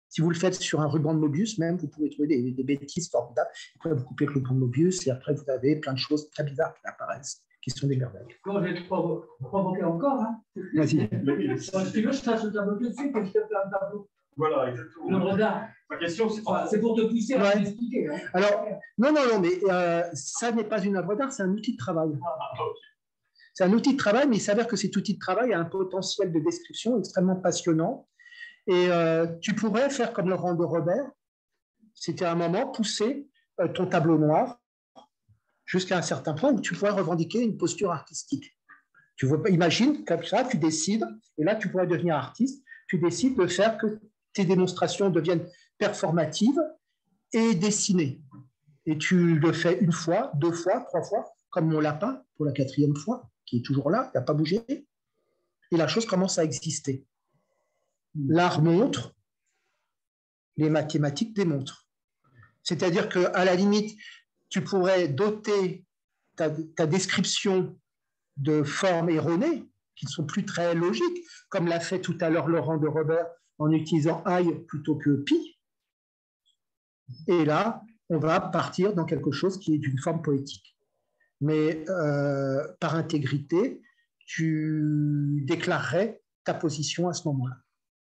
Si vous le faites sur un ruban de Mobius, même, vous pouvez trouver des bêtises formidables. Après, vous coupez le ruban de Mobius et après, vous avez plein de choses très bizarres qui apparaissent, qui sont des merveilles. Quand j'ai provoqué encore, hein. Vas-y. Si tu veux, je fasse le tableau tout de suite et je te fais un tableau. Voilà, exactement. Le regard. La question, c'est pour te pousser à m'expliquer. Hein. Alors, non, mais ça n'est pas une œuvre d'art, c'est un outil de travail. C'est un outil de travail, mais il s'avère que cet outil de travail a un potentiel de description extrêmement passionnant. Et tu pourrais faire comme Laurent de Robert, c'était à un moment pousser ton tableau noir jusqu'à un certain point où tu pourrais revendiquer une posture artistique. Tu vois, imagine comme ça, tu décides, et là tu pourrais devenir artiste, tu décides de faire que tes démonstrations deviennent performatives et dessinées. Et tu le fais une fois, 2 fois, 3 fois, comme mon lapin, pour la 4e fois, qui est toujours là, il n'a pas bougé, et la chose commence à exister. L'art montre, les mathématiques démontrent. C'est-à-dire qu'à la limite, tu pourrais doter ta description de formes erronées, qui ne sont plus très logiques, comme l'a fait tout à l'heure Laurent de Robert en utilisant I plutôt que pi. Et là, on va partir dans quelque chose qui est d'une forme poétique. Mais par intégrité, tu déclarerais ta position à ce moment-là.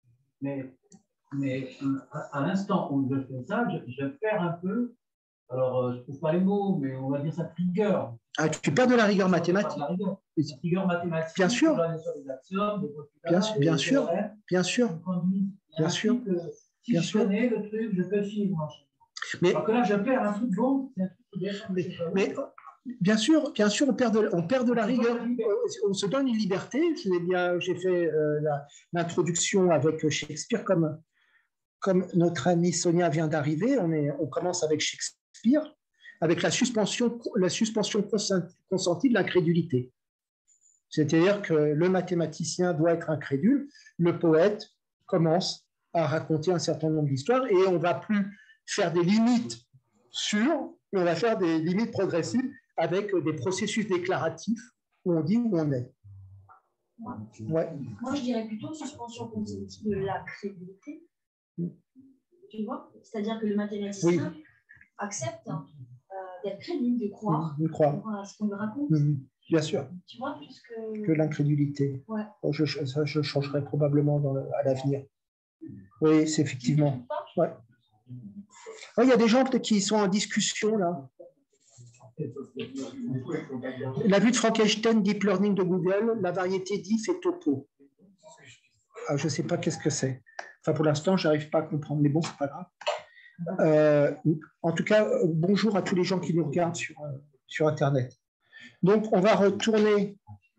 Mais à l'instant où je fais ça, je perds un peu, alors je ne trouve pas les mots, mais on va dire ça rigueur. Ah, tu perds de la rigueur mathématique. La rigueur mathématique. Bien sûr. Bien sûr. Si je connais le truc, je peux suivre. Mais alors que là, je perds un truc bon. Mais bien sûr, on perd de la rigueur. On se donne une liberté. J'ai fait l'introduction avec Shakespeare comme notre amie Sonia vient d'arriver. On commence avec Shakespeare, avec la suspension consentie de l'incrédulité. C'est-à-dire que le mathématicien doit être incrédule, le poète commence à raconter un certain nombre d'histoires et on ne va plus faire des limites sûres, mais on va faire des limites progressives avec des processus déclaratifs où on dit où on est. Ouais. Moi, je dirais plutôt suspension consentie de la crédulité. Tu vois? C'est-à-dire que le mathématicien accepte d'être crédule, de croire à ce qu'on lui raconte. Bien sûr. Tu vois, puisque... Que l'incrédulité. Ouais. Ça, je changerai probablement à l'avenir. Oui, c'est effectivement. Ouais. Il y a des gens peut-être qui sont en discussion là. La vue de Frankenstein, Deep Learning de Google, la variété diff et topo. Ah, je ne sais pas qu'est-ce que c'est. Enfin, pour l'instant, je n'arrive pas à comprendre, mais bon, ce n'est pas grave. En tout cas, bonjour à tous les gens qui nous regardent sur Internet. Donc, on va retourner.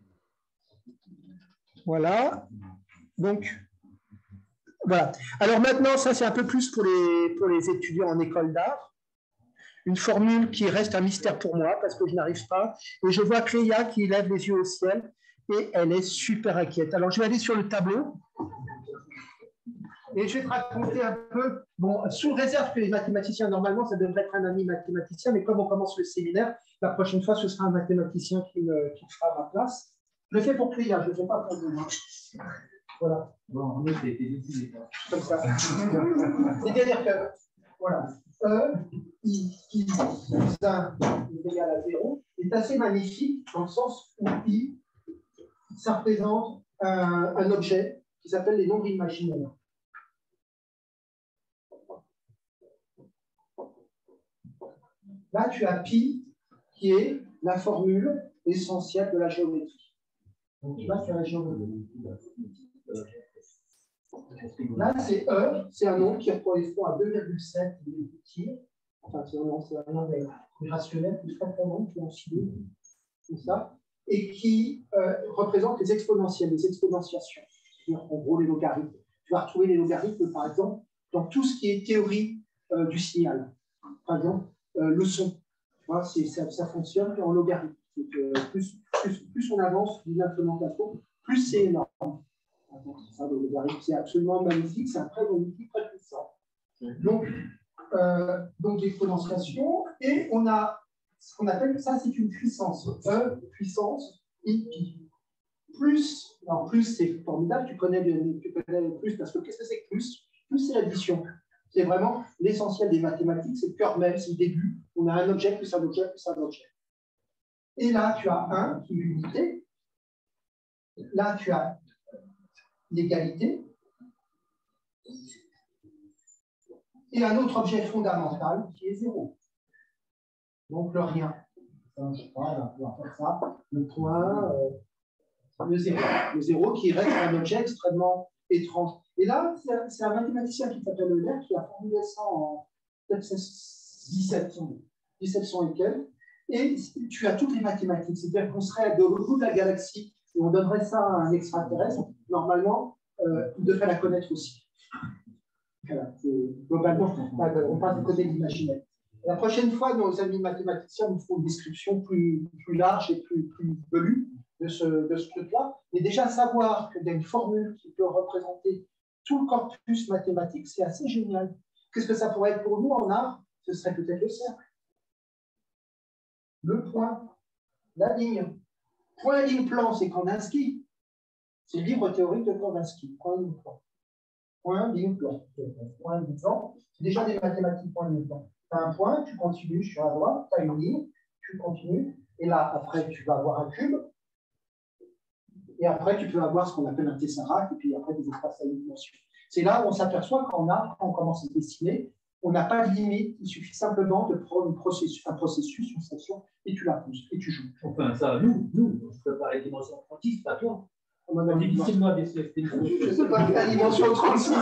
Voilà. Donc, voilà. Alors maintenant, ça, c'est un peu plus pour les étudiants en école d'art. Une formule qui reste un mystère pour moi parce que je n'arrive pas. Et je vois Cléa qui lève les yeux au ciel et elle est super inquiète. Alors, je vais aller sur le tableau et je vais te raconter un peu, bon, sous réserve que les mathématiciens, normalement, ça devrait être un ami mathématicien, mais comme on commence le séminaire, la prochaine fois, ce sera un mathématicien qui fera ma place. Je le fais pour Cléa, je ne le fais pas pour vous. Voilà. Bon, en effet, comme ça. C'est-à-dire que, voilà, I plus 1 est égal à 0 est assez magnifique dans le sens où I, ça représente un objet qui s'appelle les nombres imaginaires. Là, tu as pi qui est la formule essentielle de la géométrie. Donc là, tu as la géométrie. Là, c'est E, c'est un nombre qui correspond à 2,7 tir. Enfin, c'est un nombre rationnel, plus très long, qui est en chimie, tout ça, et qui représente les exponentielles, les exponentiations. C'est-à-dire, en gros, les logarithmes. Tu vas retrouver les logarithmes, par exemple, dans tout ce qui est théorie du signal. Par exemple, le son. Tu vois, ça fonctionne en logarithme. Plus on avance d'une implémentation, plus c'est énorme. Ça, le logarithme, c'est absolument magnifique, c'est un très bon outil, très puissant. Donc l'exponentiation, et on a ce qu'on appelle, ça c'est une puissance, E puissance I pi. Alors plus c'est formidable, tu connais plus parce que qu'est-ce que c'est que plus? Plus c'est l'addition. C'est vraiment l'essentiel des mathématiques, c'est le cœur même, c'est le début. On a un objet, plus un objet, plus un objet. Et là, tu as 1 qui est l'unité. Là, tu as l'égalité. Et un autre objet fondamental qui est 0. Donc le rien. Je crois, là, on va faire ça. Le point, le 0. Le 0 qui reste un objet extrêmement étrange. Et là, c'est un mathématicien qui s'appelle Euler qui a formulé ça en 1700 et quelques. Et tu as toutes les mathématiques. C'est-à-dire qu'on serait de l'autre bout de la galaxie et on donnerait ça à un extraterrestre. Normalement, il devrait la connaître aussi. Voilà, globalement, on passe du côté de l'imaginaire. La prochaine fois, nos amis mathématiciens nous feront une description plus large et plus velue de ce truc-là. Mais déjà, savoir qu'il y a une formule qui peut représenter tout le corpus mathématique, c'est assez génial. Qu'est-ce que ça pourrait être pour nous en art? Ce serait peut-être le cercle, le point, la ligne. Point, ligne, plan, c'est Kandinsky. C'est le livre théorique de Kandinsky. Point, ligne, plan. Point, ligne, plan. Point, ligne, plan. C'est déjà des mathématiques, point, ligne, plan. Tu as un point, tu continues sur la droite, tu as une ligne, tu continues, et là, après, tu vas avoir un cube, et après, tu peux avoir ce qu'on appelle un tesseract, et puis après, des espaces à une dimension. C'est là où on s'aperçoit qu'en art, quand on commence à dessiner, on n'a pas de limite, il suffit simplement de prendre un processus, une section, et tu la pousses, et tu joues. Enfin, ça, nous, on se prépare les dimensions 36, pas toi. On a difficilement des je ne sais pas la dimension 36.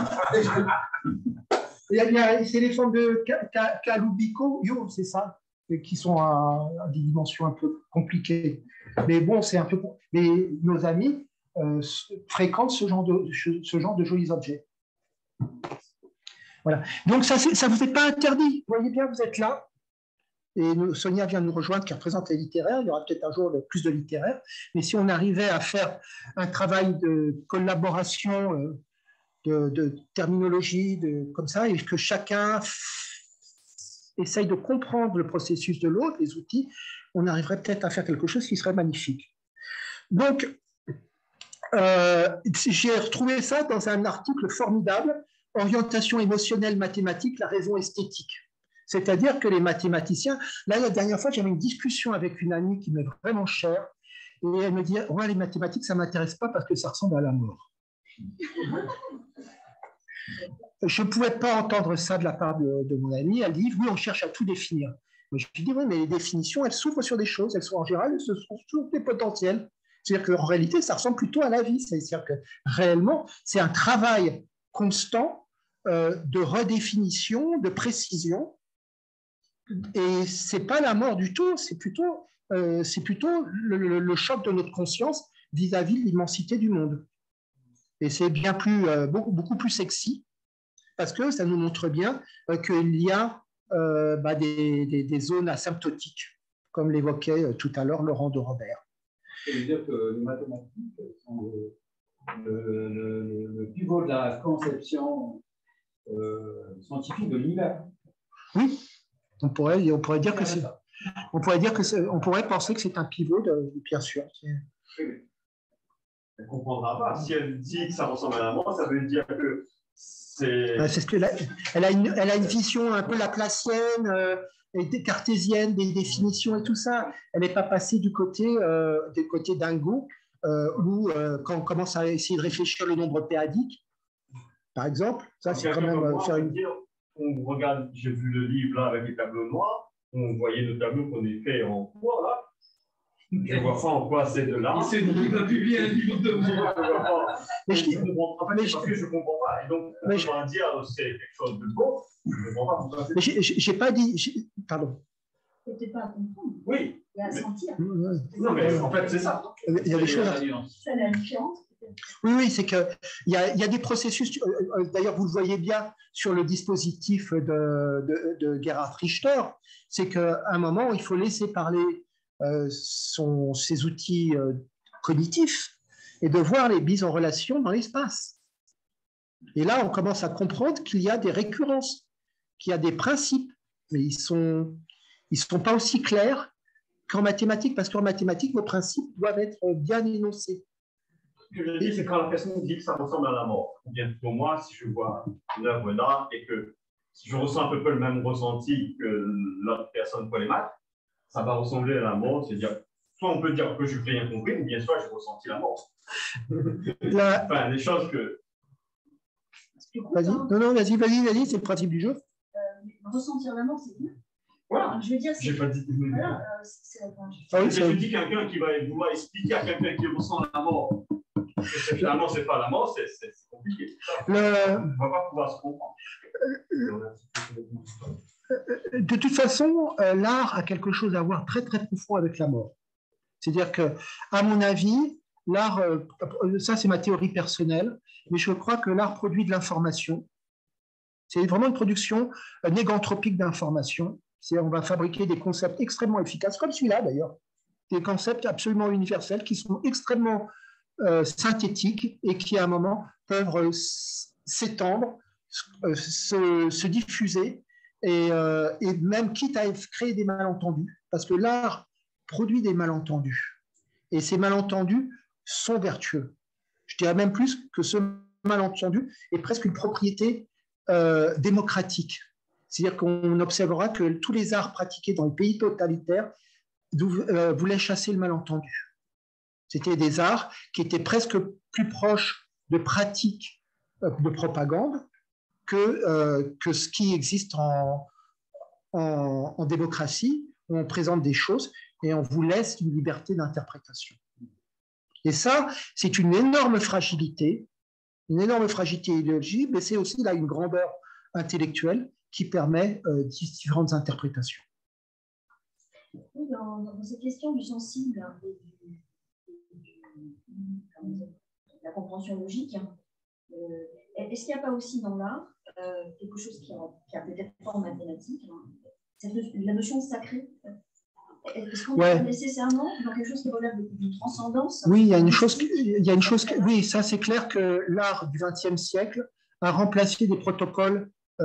C'est les formes de Kaloubico, c'est ça, qui sont à des dimensions un peu compliquées. Mais bon, c'est un peu. Mais nos amis fréquentent ce genre de jolis objets. Voilà. Donc, ça ne vous est pas interdit. Vous voyez bien, vous êtes là. Et Sonia vient nous rejoindre, qui représente les littéraires. Il y aura peut-être un jour plus de littéraires. Mais si on arrivait à faire un travail de collaboration, de terminologie, comme ça, et que chacun essaye de comprendre le processus de l'autre, les outils, on arriverait peut-être à faire quelque chose qui serait magnifique. Donc, j'ai retrouvé ça dans un article formidable, Orientation émotionnelle mathématique, la raison esthétique. C'est-à-dire que les mathématiciens, là, la dernière fois, j'avais une discussion avec une amie qui m'est vraiment chère, et elle me dit, ouais, les mathématiques, ça ne m'intéresse pas parce que ça ressemble à la mort. Je ne pouvais pas entendre ça de la part de mon ami. Elle dit, oui, on cherche à tout définir. Mais je lui dis, oui, mais les définitions, elles s'ouvrent sur des choses, elles sont en général, elles se trouvent sur des potentiels. C'est-à-dire qu'en réalité, ça ressemble plutôt à la vie. C'est-à-dire que réellement, c'est un travail constant de redéfinition, de précision. Et ce n'est pas la mort du tout, c'est plutôt le choc de notre conscience vis-à-vis de l'immensité du monde. Et c'est bien plus, beaucoup plus sexy, parce que ça nous montre bien qu'il y a des zones asymptotiques, comme l'évoquait tout à l'heure Laurent de Robert. Ça veut dire que les mathématiques sont le pivot de la conception scientifique de l'univers. Oui, on pourrait dire que c'est. On pourrait penser que c'est un pivot, bien sûr. Elle ne comprendra pas. Si elle dit que ça ressemble à la mort, ça veut dire que c'est. C'est ce que elle a une vision un peu laplacienne, cartésienne des définitions et tout ça. Elle n'est pas passée du côté dingo, où quand on commence à essayer de réfléchir le nombre péadique, par exemple, ça c'est quand même faire une. On regarde, j'ai vu le livre là avec les tableaux noirs, on voyait nos tableaux qu'on est fait en cours là. Je ne vois pas en quoi c'est de l'art. Il s'est dit, il a publié un livre de moi. Je ne comprends pas. Parce que je ne comprends pas. Et donc, on va dire c'est quelque chose de beau. Je ne comprends pas pourquoi c'est. Mais j'ai pas dit. Pardon. C'était pas à comprendre. Oui. Et à sentir. Non, mais en fait, c'est ça. Il y a des choses. C'est la différence. Oui, c'est qu'il y a des processus. D'ailleurs, vous le voyez bien sur le dispositif de Gerhard Richter, c'est qu'à un moment, il faut laisser parler ses outils cognitifs et de voir les mises en relation dans l'espace. Et là, on commence à comprendre qu'il y a des récurrences, qu'il y a des principes, mais ils sont pas aussi clairs qu'en mathématiques, parce qu'en mathématiques, nos principes doivent être bien énoncés. Ce que je dis, c'est quand la personne dit que ça ressemble à la mort. Bien, pour moi, si je vois une œuvre d'art et que je ressens à peu près le même ressenti que l'autre personne pour les maths, ça va ressembler à la mort, c'est-à-dire, soit on peut dire que je n'ai rien compris, ou bien soit j'ai ressenti la mort. Enfin, des choses que... Vas-y, non, vas-y, c'est le principe du jeu. Ressentir la mort, c'est bien. Voilà. Je veux dire, j'ai pas dit. Voilà, je dis quelqu'un qui va vouloir expliquer à quelqu'un qui ressent la mort. Finalement, c'est pas la mort, c'est compliqué. On ne va pas pouvoir se comprendre. De toute façon, l'art a quelque chose à voir très très profond avec la mort. C'est-à-dire que, à mon avis, l'art, ça c'est ma théorie personnelle, mais je crois que l'art produit de l'information. C'est vraiment une production négantropique d'information. On va fabriquer des concepts extrêmement efficaces, comme celui-là d'ailleurs, des concepts absolument universels qui sont extrêmement synthétiques et qui à un moment peuvent s'étendre, se diffuser et même quitte à créer des malentendus, parce que l'art produit des malentendus et ces malentendus sont vertueux. Je dirais même plus que ce malentendu est presque une propriété démocratique. C'est-à-dire qu'on observera que tous les arts pratiqués dans les pays totalitaires voulaient chasser le malentendu. C'était des arts qui étaient presque plus proches de pratiques de propagande que ce qui existe en démocratie, où on présente des choses et on vous laisse une liberté d'interprétation. Et ça, c'est une énorme fragilité idéologique, mais c'est aussi là une grandeur intellectuelle qui permet différentes interprétations. Dans cette question du sensible de la compréhension logique, est-ce qu'il n'y a pas aussi dans l'art quelque chose qui a peut-être pas en mathématiques, la notion de sacré? Est-ce qu'on est nécessairement dans quelque chose qui relève d'une transcendance? Oui, il y a une chose, oui, ça c'est clair que l'art du XXe siècle a remplacé des protocoles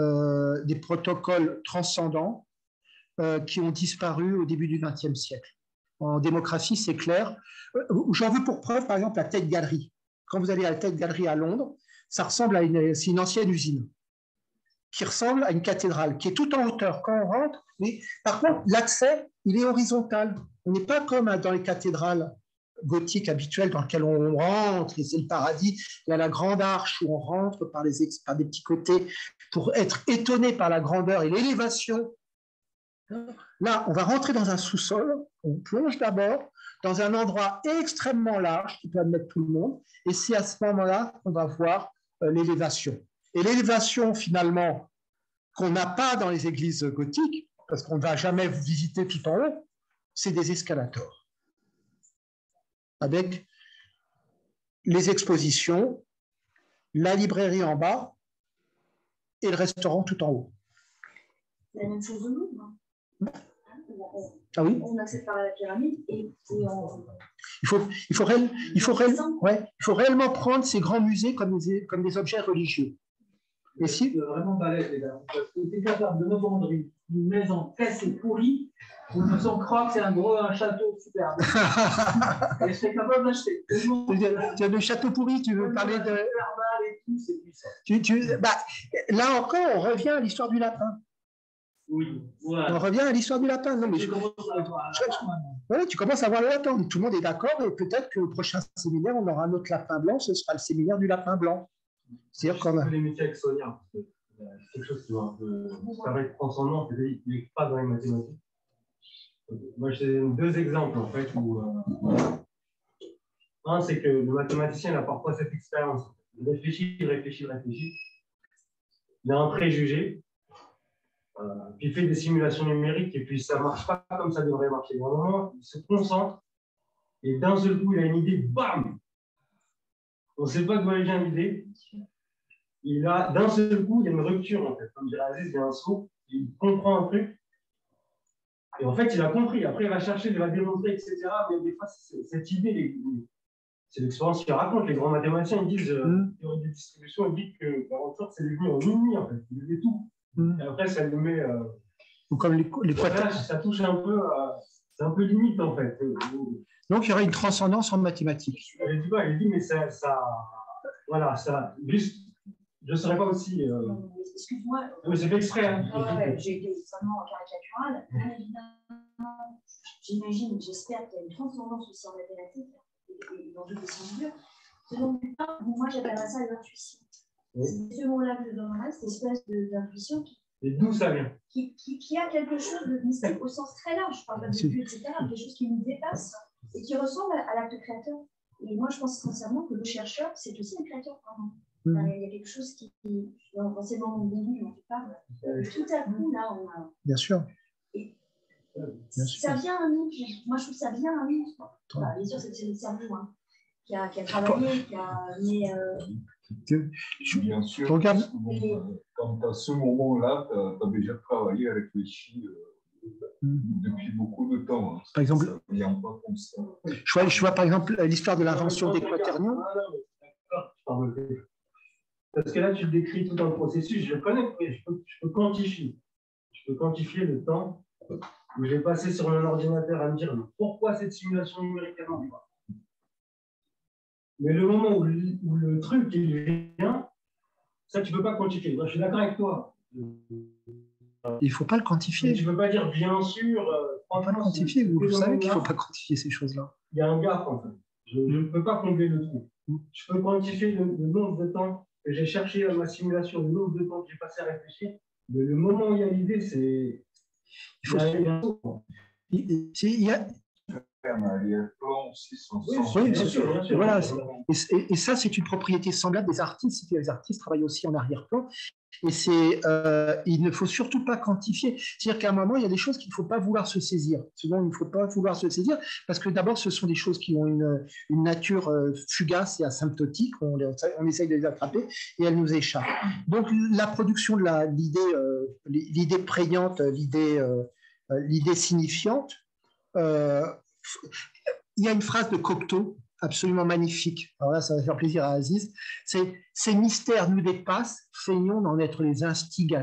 transcendants qui ont disparu au début du XXe siècle. En démocratie, c'est clair. J'en veux pour preuve, par exemple, la Tate Gallery. Quand vous allez à la Tate Gallery à Londres, ça ressemble c'est une ancienne usine qui ressemble à une cathédrale, qui est tout en hauteur quand on rentre. Mais par contre, l'accès, il est horizontal. On n'est pas comme dans les cathédrales gothiques habituelles dans lesquelles on rentre, et c'est le paradis. Il y a la grande arche où on rentre par des petits côtés pour être étonné par la grandeur et l'élévation. Là, on va rentrer dans un sous-sol, on plonge d'abord dans un endroit extrêmement large qui peut admettre tout le monde, et c'est à ce moment-là qu'on va voir l'élévation. Et l'élévation, finalement, qu'on n'a pas dans les églises gothiques, parce qu'on ne va jamais visiter tout en haut, c'est des escalators. Avec les expositions, la librairie en bas et le restaurant tout en haut. C'est la même chose au Louvre. Ah oui. On accède par la pyramide et on... Il faut réellement prendre ces grands musées comme des objets religieux. Et si vraiment balèze, les gars. Parce que tu es capable de me vendre une maison cassée, pourrie, pour me faire croire que c'est un château superbe. Et je serais capable d'acheter. Tu as le château pourri, tu veux parler de. Et tout, c'est puissant. Là encore, on revient à l'histoire du lapin. Oui, voilà. On revient à l'histoire du lapin. Non, mais tu commences à voir le lapin. Tout le monde est d'accord et peut-être qu'au prochain séminaire, on aura un autre lapin blanc. Ce sera le séminaire du lapin blanc. C'est-à-dire qu'on a. Les métiers avec Sonia, c'est quelque chose qui va un peu paraître transcendant, c'est qu'il n'est pas dans les mathématiques. Moi, j'ai deux exemples en fait. Un, c'est que le mathématicien a parfois cette expérience. Il réfléchit. Il a un préjugé. Puis il fait des simulations numériques et puis ça ne marche pas comme ça devrait marcher. À un moment, il se concentre et d'un seul coup, il a une idée, bam! On ne sait pas d'où elle vient l'idée. D'un seul coup, il y a une rupture en fait. Comme dirait Aziz, il y a un saut, il comprend un truc. Et en fait, il a compris. Après, il va chercher, il va démontrer, etc. Mais des fois, cette idée, c'est l'expérience qu'il raconte. Les grands mathématiciens, ils disent, théorie des distributions, ils disent que l'aventure, c'est devenu en une nuit, en fait. Il faisait tout. Et après, ça le met. Ou comme l'équateur. Ça touche un peu. C'est un peu limite, en fait. Donc, il y aurait une transcendance en mathématiques. Il dit, mais ça. Voilà, ça. Juste. Je ne serais pas aussi. Excuse-moi. Oui, c'est fait exprès. Hein. J'ai été extrêmement caricatural. Bien évidemment, j'imagine, j'espère qu'il y a une transcendance aussi en mathématiques et dans d'autres figures. Selon moi, j'appellerais ça l'intuition. Oui. C'est ce mot-là que je donnerais, cette espèce d'intuition et d'où ça vient qui a quelque chose de mystique au sens très large, je parle pas de Dieu, etc., quelque chose qui nous dépasse et qui ressemble à l'acte créateur. Et moi, je pense sincèrement que le chercheur, c'est aussi un créateur. Il y a quelque chose qui dans ces moments de début dont tu parles, tout à coup, là, on a... Bien sûr. Et ça vient à nous. Moi, je trouve que ça vient à nous. Bah, bien sûr, c'est le cerveau qui a travaillé, qui a... Mais, bien sûr, regarde. Quand à ce moment-là, tu as déjà travaillé, réfléchi depuis beaucoup de temps. Hein. Par exemple, ça vient pas comme ça. Je vois par exemple l'histoire de l'invention des quaternions. Parce que là, tu décris tout un processus. Je connais, je peux quantifier. Je peux quantifier le temps où j'ai passé sur mon ordinateur à me dire pourquoi cette simulation numérique elle marche pas. Mais le moment où le truc il vient, ça tu ne peux pas quantifier. Moi, je suis d'accord avec toi. Il ne faut pas le quantifier. Tu ne peux pas dire bien sûr. Il ne faut pas le quantifier. Vous savez qu'il ne faut pas quantifier ces choses-là. Il y a un gap en fait. Je ne peux pas combler le trou. Je peux quantifier le nombre de temps que j'ai cherché ma simulation, le nombre de temps que j'ai passé à réfléchir. Mais le moment où il y a l'idée, c'est. Il faut. Il y a. Oui, bien sûr. Voilà. Et ça, c'est une propriété semblable des artistes. Les artistes travaillent aussi en arrière-plan. Et il ne faut surtout pas quantifier. C'est-à-dire qu'à un moment, il y a des choses qu'il ne faut pas vouloir se saisir. Souvent, il ne faut pas vouloir se saisir parce que d'abord, ce sont des choses qui ont une nature fugace et asymptotique. On essaye de les attraper et elles nous échappent. Donc, la production de l'idée prégnante, l'idée signifiante, il y a une phrase de Cocteau absolument magnifique. Alors là, ça va faire plaisir à Aziz. C'est « Ces mystères nous dépassent, feignons d'en être les instigateurs ».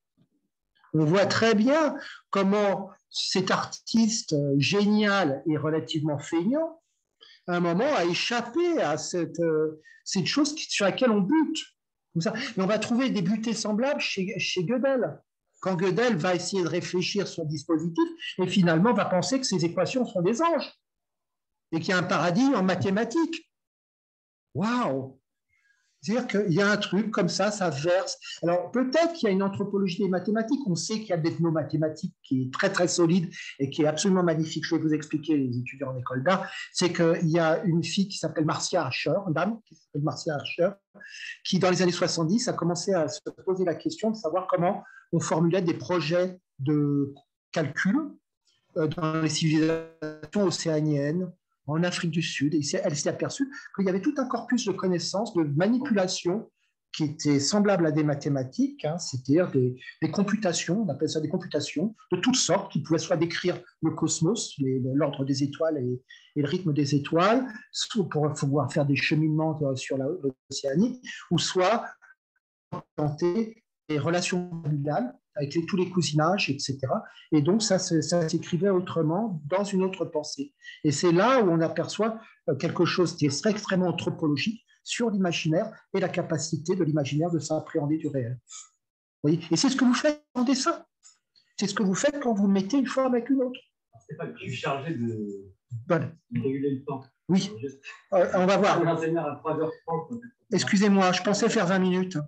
On voit très bien comment cet artiste génial et relativement feignant, à un moment, a échappé à cette chose sur laquelle on bute. Comme ça. Et on va trouver des butées semblables chez Gödel. Quand Gödel va essayer de réfléchir son dispositif et finalement va penser que ses équations sont des anges et qu'il y a un paradigme en mathématiques. Waouh! C'est-à-dire qu'il y a un truc comme ça verse. Alors peut-être qu'il y a une anthropologie des mathématiques, on sait qu'il y a l'ethnomathématique qui est très très solide et qui est absolument magnifique. Je vais vous expliquer, les étudiants en école d'art, c'est qu'il y a une fille qui s'appelle Marcia Archer, une dame qui s'appelle Marcia Archer, qui dans les années 70 a commencé à se poser la question de savoir comment on formulait des projets de calcul dans les civilisations océaniennes, en Afrique du Sud, et elle s'est aperçue qu'il y avait tout un corpus de connaissances, de manipulation qui était semblable à des mathématiques, c'est-à-dire des computations, on appelle ça des computations, de toutes sortes, qui pouvaient soit décrire le cosmos, l'ordre des étoiles et le rythme des étoiles, soit pour pouvoir faire des cheminements sur l'Océanie, ou soit tenter des relations familiales avec tous les cousinages, etc. Et donc, ça s'écrivait autrement, dans une autre pensée. Et c'est là où on aperçoit quelque chose qui est extrêmement anthropologique sur l'imaginaire et la capacité de l'imaginaire de s'appréhender du réel. Vous voyez, et c'est ce que vous faites en dessin. C'est ce que vous faites quand vous mettez une forme avec une autre. C'est pas que je suis chargé de réguler le temps. Oui, on va voir. Excusez-moi, je pensais faire 20 minutes.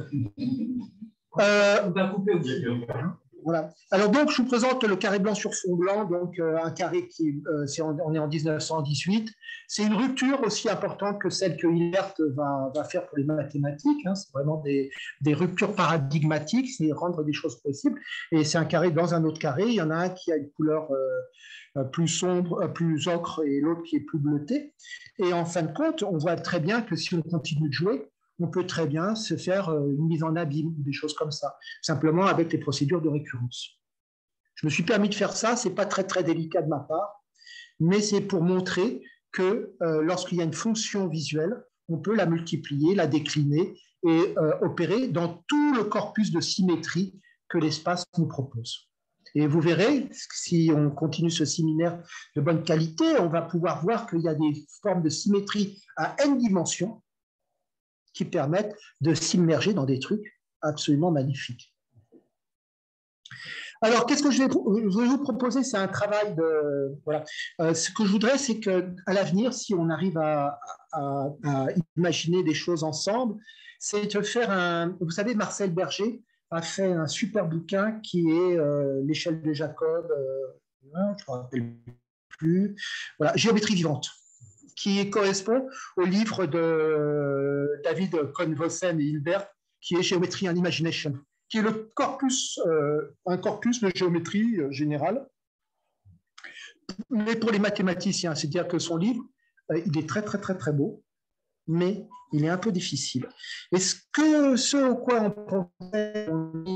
Voilà. Alors donc, je vous présente le carré blanc sur fond blanc, donc un carré on est en 1918. C'est une rupture aussi importante que celle que Hilbert va faire pour les mathématiques. C'est vraiment des ruptures paradigmatiques, c'est rendre des choses possibles. Et c'est un carré dans un autre carré. Il y en a un qui a une couleur plus sombre, plus ocre, et l'autre qui est plus bleuté. Et en fin de compte, on voit très bien que si on continue de jouer, on peut très bien se faire une mise en abîme, des choses comme ça, simplement avec les procédures de récurrence. Je me suis permis de faire ça, ce n'est pas très, très délicat de ma part, mais c'est pour montrer que lorsqu'il y a une fonction visuelle, on peut la multiplier, la décliner et opérer dans tout le corpus de symétrie que l'espace nous propose. Et vous verrez, si on continue ce séminaire de bonne qualité, on va pouvoir voir qu'il y a des formes de symétrie à n dimensions, qui permettent de s'immerger dans des trucs absolument magnifiques. Alors, qu'est-ce que je vais vous proposer? C'est un travail de... Voilà. Ce que je voudrais, c'est qu'à l'avenir, si on arrive à imaginer des choses ensemble, c'est de faire un... Vous savez, Marcel Berger a fait un super bouquin qui est l'échelle de Jacob, je ne me rappelle plus, voilà, Géométrie vivante, qui correspond au livre de David Cohn-Vossen et Hilbert, qui est Géométrie and Imagination, qui est le corpus, un corpus de géométrie générale, mais pour les mathématiciens. C'est-à-dire que son livre, il est très, très, très, très beau, mais il est un peu difficile. Et ce au quoi on pensait,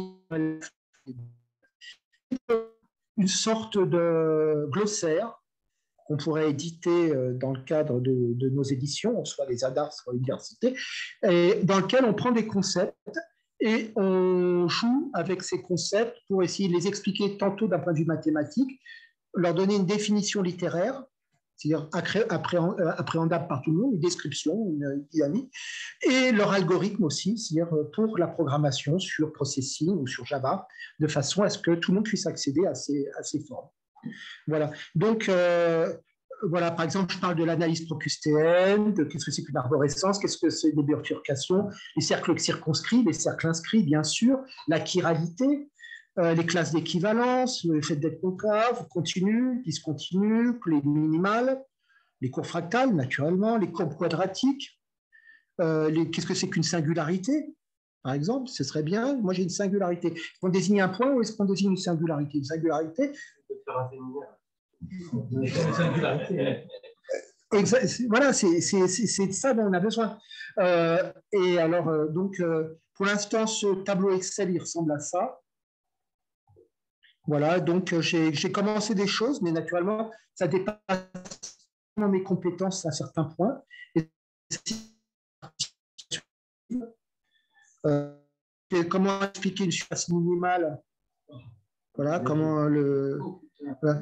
une sorte de glossaire qu'on pourrait éditer dans le cadre de nos éditions, soit les ADAR, soit l'université, et dans lequel on prend des concepts et on joue avec ces concepts pour essayer de les expliquer tantôt d'un point de vue mathématique, leur donner une définition littéraire, c'est-à-dire appréhendable par tout le monde, une description, une dynamique, et leur algorithme aussi, c'est-à-dire pour la programmation sur Processing ou sur Java, de façon à ce que tout le monde puisse accéder à ces formes. Voilà. Donc, voilà, par exemple, je parle de l'analyse procustéenne, de qu'est-ce que c'est qu'une arborescence, qu'est-ce que c'est des bifurcations, les cercles circonscrits, les cercles inscrits, bien sûr, la chiralité, les classes d'équivalence, le fait d'être concave, continu, discontinu, les minimales, les courbes fractales, naturellement, les courbes quadratiques, qu'est-ce que c'est qu'une singularité, par exemple, ce serait bien. Moi, j'ai une singularité. Est-ce qu'on désigne un point ou est-ce qu'on désigne une singularité? Une singularité. Voilà, c'est de ça dont on a besoin. Et alors, donc, pour l'instant, ce tableau Excel, il ressemble à ça. Voilà, donc j'ai commencé des choses, mais naturellement, ça dépasse mes compétences à certains points. Et comment expliquer une surface minimale? Voilà, comment le... Voilà.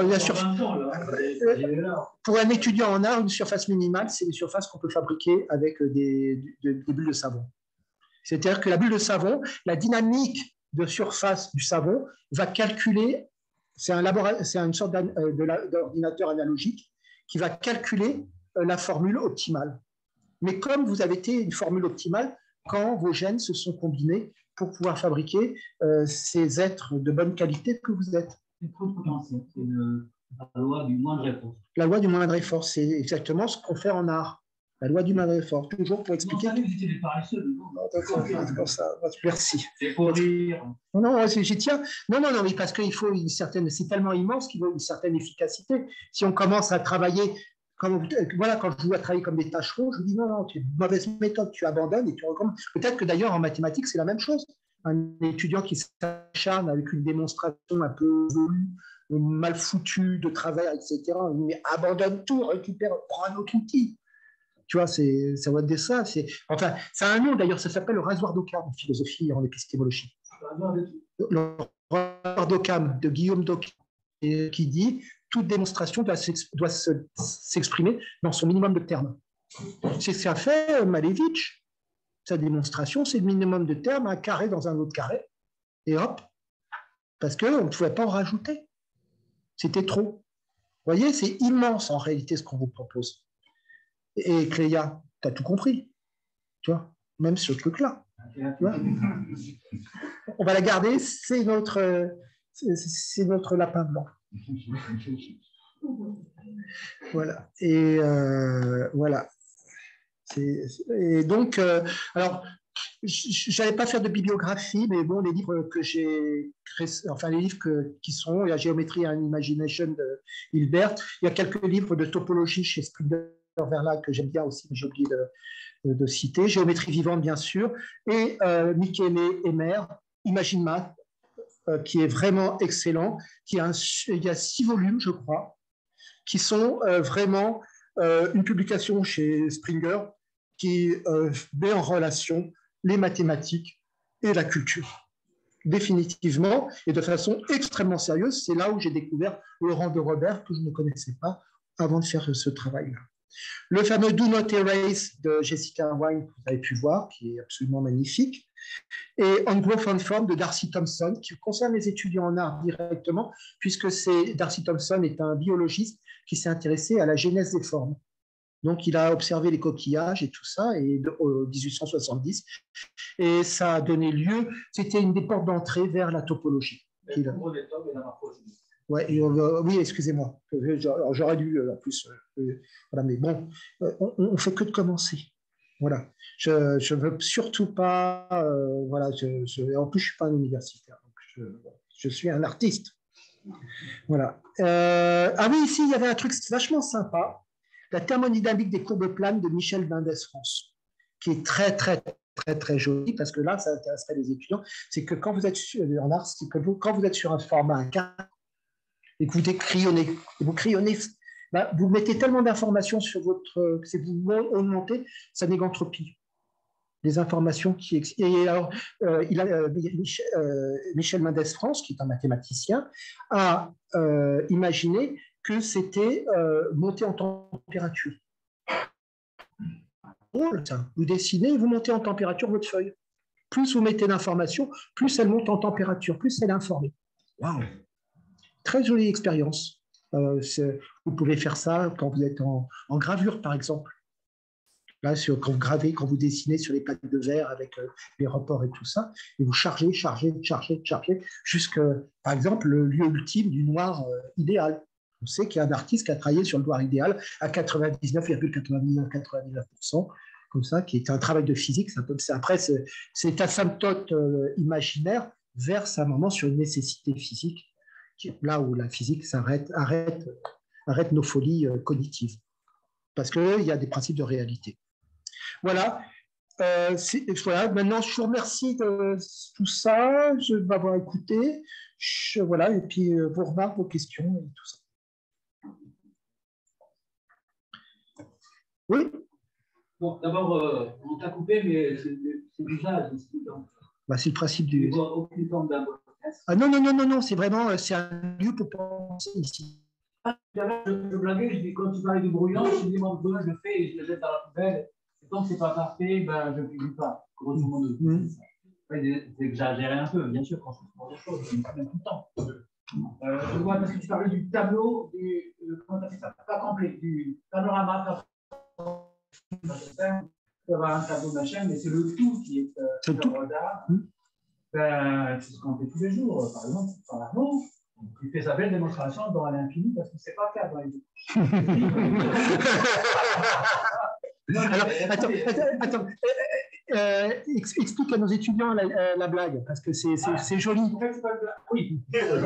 Pour un étudiant en art, une surface minimale, c'est des surfaces qu'on peut fabriquer avec des bulles de savon. C'est-à-dire que la bulle de savon, la dynamique de surface du savon va calculer, c'est une sorte d'ordinateur analogique qui va calculer la formule optimale. Mais comme vous avez été une formule optimale quand vos gènes se sont combinés pour pouvoir fabriquer ces êtres de bonne qualité que vous êtes. C'est trop potentiel, c'est la loi du moindre effort. La loi du moindre effort, c'est exactement ce qu'on fait en art. La loi du moindre effort, toujours pour expliquer. Non, vous étiez des paresseux, c'est comme ça. Merci. C'est pour rire. Non, j'y tiens. Non, mais parce qu'il faut une certaine. C'est tellement immense qu'il faut une certaine efficacité. Si on commence à travailler. Voilà, quand je vois travailler comme des tâcherons, je vous dis non, c'est une mauvaise méthode, tu abandonnes et tu recommences. Peut-être que d'ailleurs en mathématiques, c'est la même chose. Un étudiant qui s'acharne avec une démonstration un peu mal foutue de travers, etc., mais abandonne tout, récupère, prend un autre outil. Tu vois, ça va être ça. Enfin, ça a un nom d'ailleurs, ça s'appelle le rasoir d'Occam en philosophie et en épistémologie. Le rasoir d'Occam, de Guillaume d'Occam, qui dit toute démonstration doit s'exprimer dans son minimum de termes. C'est ce qu'a fait Malevich. Sa démonstration, c'est le minimum de termes, un carré dans un autre carré, et hop, parce qu'on ne pouvait pas en rajouter. C'était trop. Vous voyez, c'est immense en réalité ce qu'on vous propose. Et Cléa, tu as tout compris, tu vois, même ce truc-là. On va la garder, c'est notre lapin blanc. Voilà. Et voilà. Et donc, alors, je n'allais pas faire de bibliographie, mais bon, les livres que j'ai créés, enfin les livres qui sont, il y a Géométrie and Imagination de Hilbert, il y a quelques livres de topologie chez Springer-Verlag que j'aime bien aussi, mais j'ai oublié de citer, Géométrie vivante bien sûr, et Michele Emer, Imagine Math, qui est vraiment excellent, il y a 6 volumes, je crois, qui sont vraiment une publication chez Springer qui met en relation les mathématiques et la culture. Définitivement, et de façon extrêmement sérieuse, c'est là où j'ai découvert Laurent de Robert, que je ne connaissais pas avant de faire ce travail-là. Le fameux Do Not Erase de Jessica Wine, que vous avez pu voir, qui est absolument magnifique. Et On Growth and Form de Darcy Thompson, qui concerne les étudiants en art directement, puisque Darcy Thompson est un biologiste qui s'est intéressé à la genèse des formes. Donc, il a observé les coquillages et tout ça, et en 1870, et ça a donné lieu, c'était une des portes d'entrée vers la topologie. Ouais, oui, excusez-moi, j'aurais dû en plus, voilà, mais bon, on ne fait que de commencer. Voilà, je ne veux surtout pas, voilà, en plus je ne suis pas un universitaire, donc je suis un artiste. Voilà. Ah oui, ici, il y avait un truc vachement sympa, la thermodynamique des courbes planes de Michel Mendès-France, qui est très, très, très, très joli, parce que là, ça intéresserait les étudiants, c'est que quand vous êtes en art, c'est que quand vous êtes sur un format A4 et que vous crayonnez, ben, vous mettez tellement d'informations sur votre... que vous augmentez sa négantropie. Des informations qui... Et alors, Michel Mendès-France, qui est un mathématicien, a imaginé que c'était monter en température. Drôle, ça. Vous dessinez et vous montez en température votre feuille. Plus vous mettez d'informations, plus elle monte en température, plus elle est informée. Waouh! Très jolie expérience. Vous pouvez faire ça quand vous êtes en gravure, par exemple. Là, quand vous gravez, quand vous dessinez sur les plaques de verre avec les rapports et tout ça, et vous chargez, jusqu'à, par exemple, le lieu ultime du noir idéal. On sait qu'il y a un artiste qui a travaillé sur le noir idéal à 99,99%, comme ça, qui est un travail de physique. Après, c'est asymptote imaginaire verse un moment sur une nécessité physique, là où la physique arrête nos folies cognitives. Parce qu'il y a des principes de réalité. Voilà. Voilà. Maintenant, je vous remercie de tout ça, de m'avoir écouté. Voilà. Et puis, vos remarques, vos questions et tout ça. Oui. Bon, d'abord, on t'a coupé, mais c'est l'usage ici. Bah, c'est le principe du. Aucune forme d'importance. Ah non, c'est vraiment c'est un lieu pour penser ici. Je blaguais, je dis quand tu parlais du brouillon, je dis mon brouillon, je le fais et je le jette dans la poubelle. Et tant que c'est pas parfait, ben, je ne publie pas. Grosso modo. C'est exagéré un peu, bien sûr, quand c'est pour des choses, mais quand même tout le temps. Je vois parce que tu parlais du tableau, comment tu as fait ça? Pas complet, du panorama. Tu peux avoir un tableau machin, mais c'est le tout qui est œuvre d'art. Ben, c'est ce qu'on fait tous les jours. Par exemple, par l'argent, il fait sa belle démonstration dans l'infini parce qu'il ne sait pas faire dans les deux. Alors, attends. Explique à nos étudiants la blague, parce que c'est joli. Oui.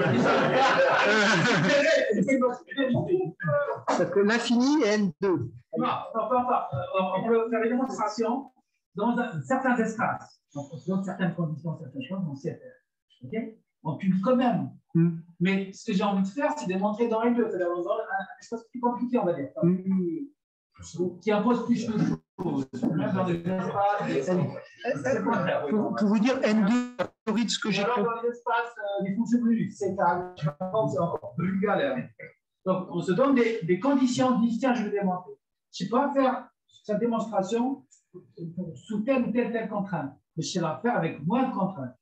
Parce que l'infini est N2. Non, on peut faire des démonstrations dans certains espaces, dans certaines conditions, certaines choses, on sait faire. Okay? On publie quand même. Mais ce que j'ai envie de faire, c'est de montrer dans les deux, c'est-à-dire dans un espace plus compliqué, on va dire. Qui impose plus de choses. Même dans des espaces. Pour vous dire, N2, ce que j'ai compris. Dans les espaces, des fonctions plus, c'est encore plus galère. Donc, on se donne des conditions, on dit, tiens, je vais démontrer. Je ne sais pas faire cette démonstration sous telle ou telle contrainte, mais je sais la faire avec moins de contraintes.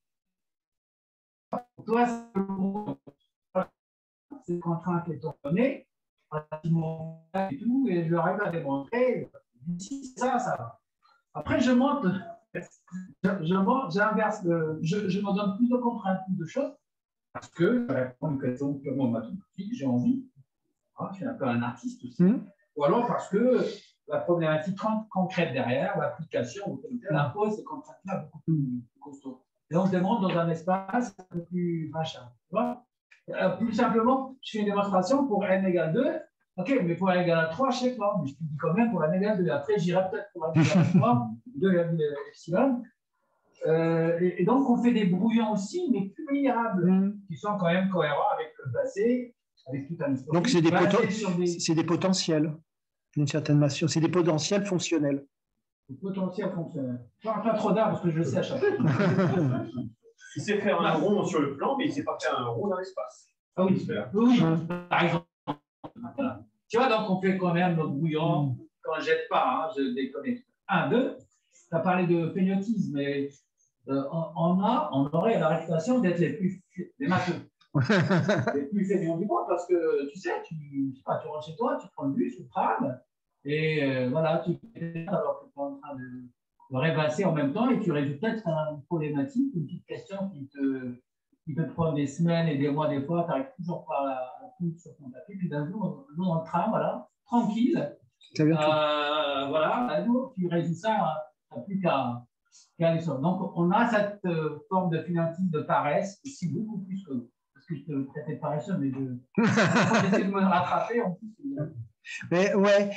Toi, ces contraintes étant données, et tout, et je arrive à démontrer, si ça va. Après, je monte, j'inverse, je me donne plus de contraintes, plus de choses, parce que je réponds à une question purement mathématique, j'ai envie. Je suis un peu un artiste aussi. Ou alors parce que la problématique concrète derrière, l'application, impose ces contraintes-là beaucoup plus costauds. Et donc, je demande dans un espace un peu plus machin. Tu vois? Plus simplement, je fais une démonstration pour n égale 2. OK, mais pour n égale 3, je sais pas. Mais je te dis quand même pour n égale 2. Après, j'irai peut-être pour n égale 3, 2 epsilon. Et donc, on fait des brouillons aussi, mais plus linéables, qui sont quand même cohérents avec le passé, avec tout un historique. Donc, c'est des potentiels, d'une certaine façon. C'est des potentiels fonctionnels. Des potentiels fonctionnels. Pas trop d'art, parce que je le sais à chaque fois. Il sait faire un rond sur le plan, mais il ne sait pas faire un rond dans l'espace. Ah oui, oui, par exemple. Tu vois, donc on fait quand même notre brouillon quand je jette pas, hein, je déconnecte. 1, 2, tu as parlé de fainéantisme, mais on aurait la réputation d'être les matheux. Les plus fainéants du monde, parce que tu sais, tu rentres chez toi, tu prends le bus, tu trames, et voilà, tu es alors que tu es en train de rêvasser en même temps, et tu résous peut-être une problématique, une petite question qui peut te prendre des semaines et des mois, des fois, tu n'arrives toujours pas à foutre sur ton papier, puis d'un jour, on le trame, voilà, tranquille. Voilà, nous, tu résous ça, tu n'as plus qu'à aller sur. Donc, on a cette forme de fainéantise, de paresse, aussi beaucoup plus que. Parce que je te traitais de paresseux, mais j'essaie de me rattraper en plus. Mais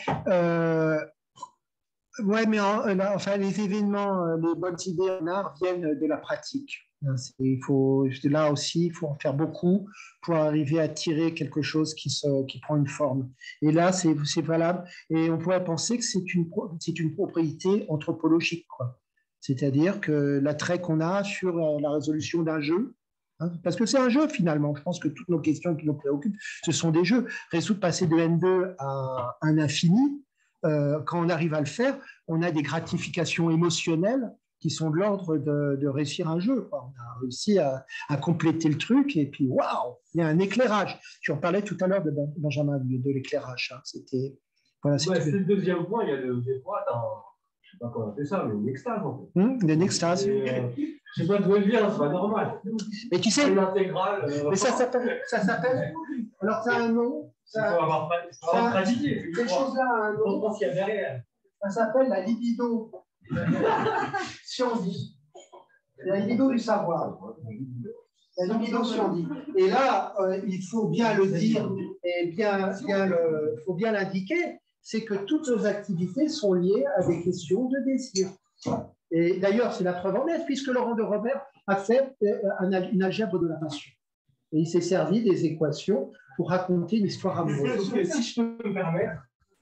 mais enfin, les événements, les bonnes idées en art viennent de la pratique. Là aussi, il faut en faire beaucoup pour arriver à tirer quelque chose qui prend une forme. Et là, c'est valable. Et on pourrait penser que c'est une propriété anthropologique, quoi. C'est-à-dire que l'attrait qu'on a sur la résolution d'un jeu, hein, parce que c'est un jeu finalement. Je pense que toutes nos questions qui nous préoccupent, ce sont des jeux. Résoudre, passer de N2 à un infini, quand on arrive à le faire, on a des gratifications émotionnelles qui sont de l'ordre de réussir un jeu, quoi. On a réussi à compléter le truc et puis waouh, il y a un éclairage. Tu en parlais tout à l'heure de Benjamin, de l'éclairage. Hein. Voilà, c'est le deuxième point. Il y a des fois, je ne sais pas comment on fait ça, mais une extase en fait. Une extase. Je ne sais pas d'où elle vient, c'est pas normal. Mais tu sais, l'intégrale. Mais ça s'appelle. Alors ça a un nom. Il faut avoir pratiqué. Cette chose-là a un nom. On pense qu'il y a derrière. Ça s'appelle la libido. Scientie. La libido du savoir. La libido scientie. Et là, il faut bien le dire et faut bien l'indiquer, c'est que toutes nos activités sont liées à des questions de désir. Et d'ailleurs, c'est la preuve en est, puisque Laurent de Robert a fait une algèbre de la passion. Et il s'est servi des équations pour raconter une histoire amoureuse. Si je peux me permettre,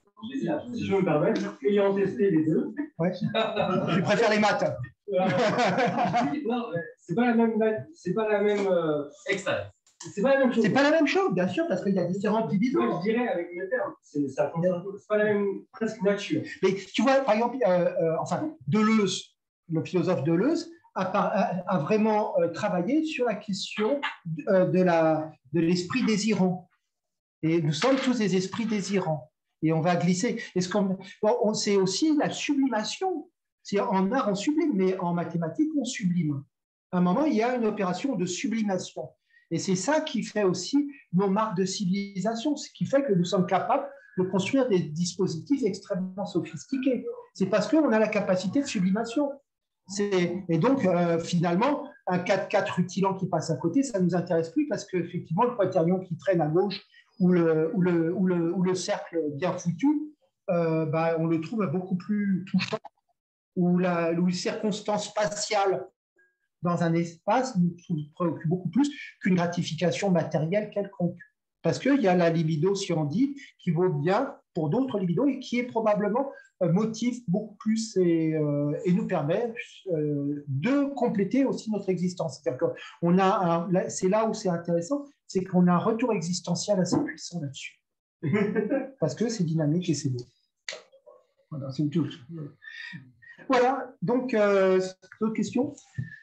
ayant testé les deux. Ouais. Je préfère les maths. Non, c'est pas la même extase. C'est pas la même chose. C'est pas la même chose, bien sûr, parce qu'il y a différentes divisions. Je dirais avec mes termes, c'est pas la même presque nature. Mais tu vois, par exemple, Deleuze, le philosophe Deleuze, a vraiment travaillé sur la question de l'esprit désirant. Et nous sommes tous des esprits désirants. Et on va glisser. C'est aussi la sublimation. C'est en art, on sublime, mais en mathématiques, on sublime. À un moment, il y a une opération de sublimation. Et c'est ça qui fait aussi nos marques de civilisation, ce qui fait que nous sommes capables de construire des dispositifs extrêmement sophistiqués. C'est parce qu'on a la capacité de sublimation. Et donc, finalement, un 4-4 rutilant qui passe à côté, ça ne nous intéresse plus parce qu'effectivement, le quaternion qui traîne à gauche ou le cercle bien foutu, on le trouve beaucoup plus touchant, ou les circonstances spatiales dans un espace nous préoccupe beaucoup plus qu'une gratification matérielle quelconque. Parce qu'il y a la libido sciendie qui vaut bien pour d'autres libidos et qui est probablement motive beaucoup plus et nous permet de compléter aussi notre existence. C'est-à-dire c'est là où c'est intéressant, c'est qu'on a un retour existentiel assez puissant là-dessus. Parce que c'est dynamique et c'est beau. Voilà, c'est tout. Voilà, donc, d'autres questions?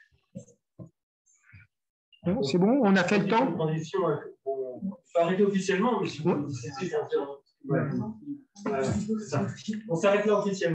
C'est bon, on a fait le temps. On peut arrêter officiellement, mais si vous on s'arrête là officiellement.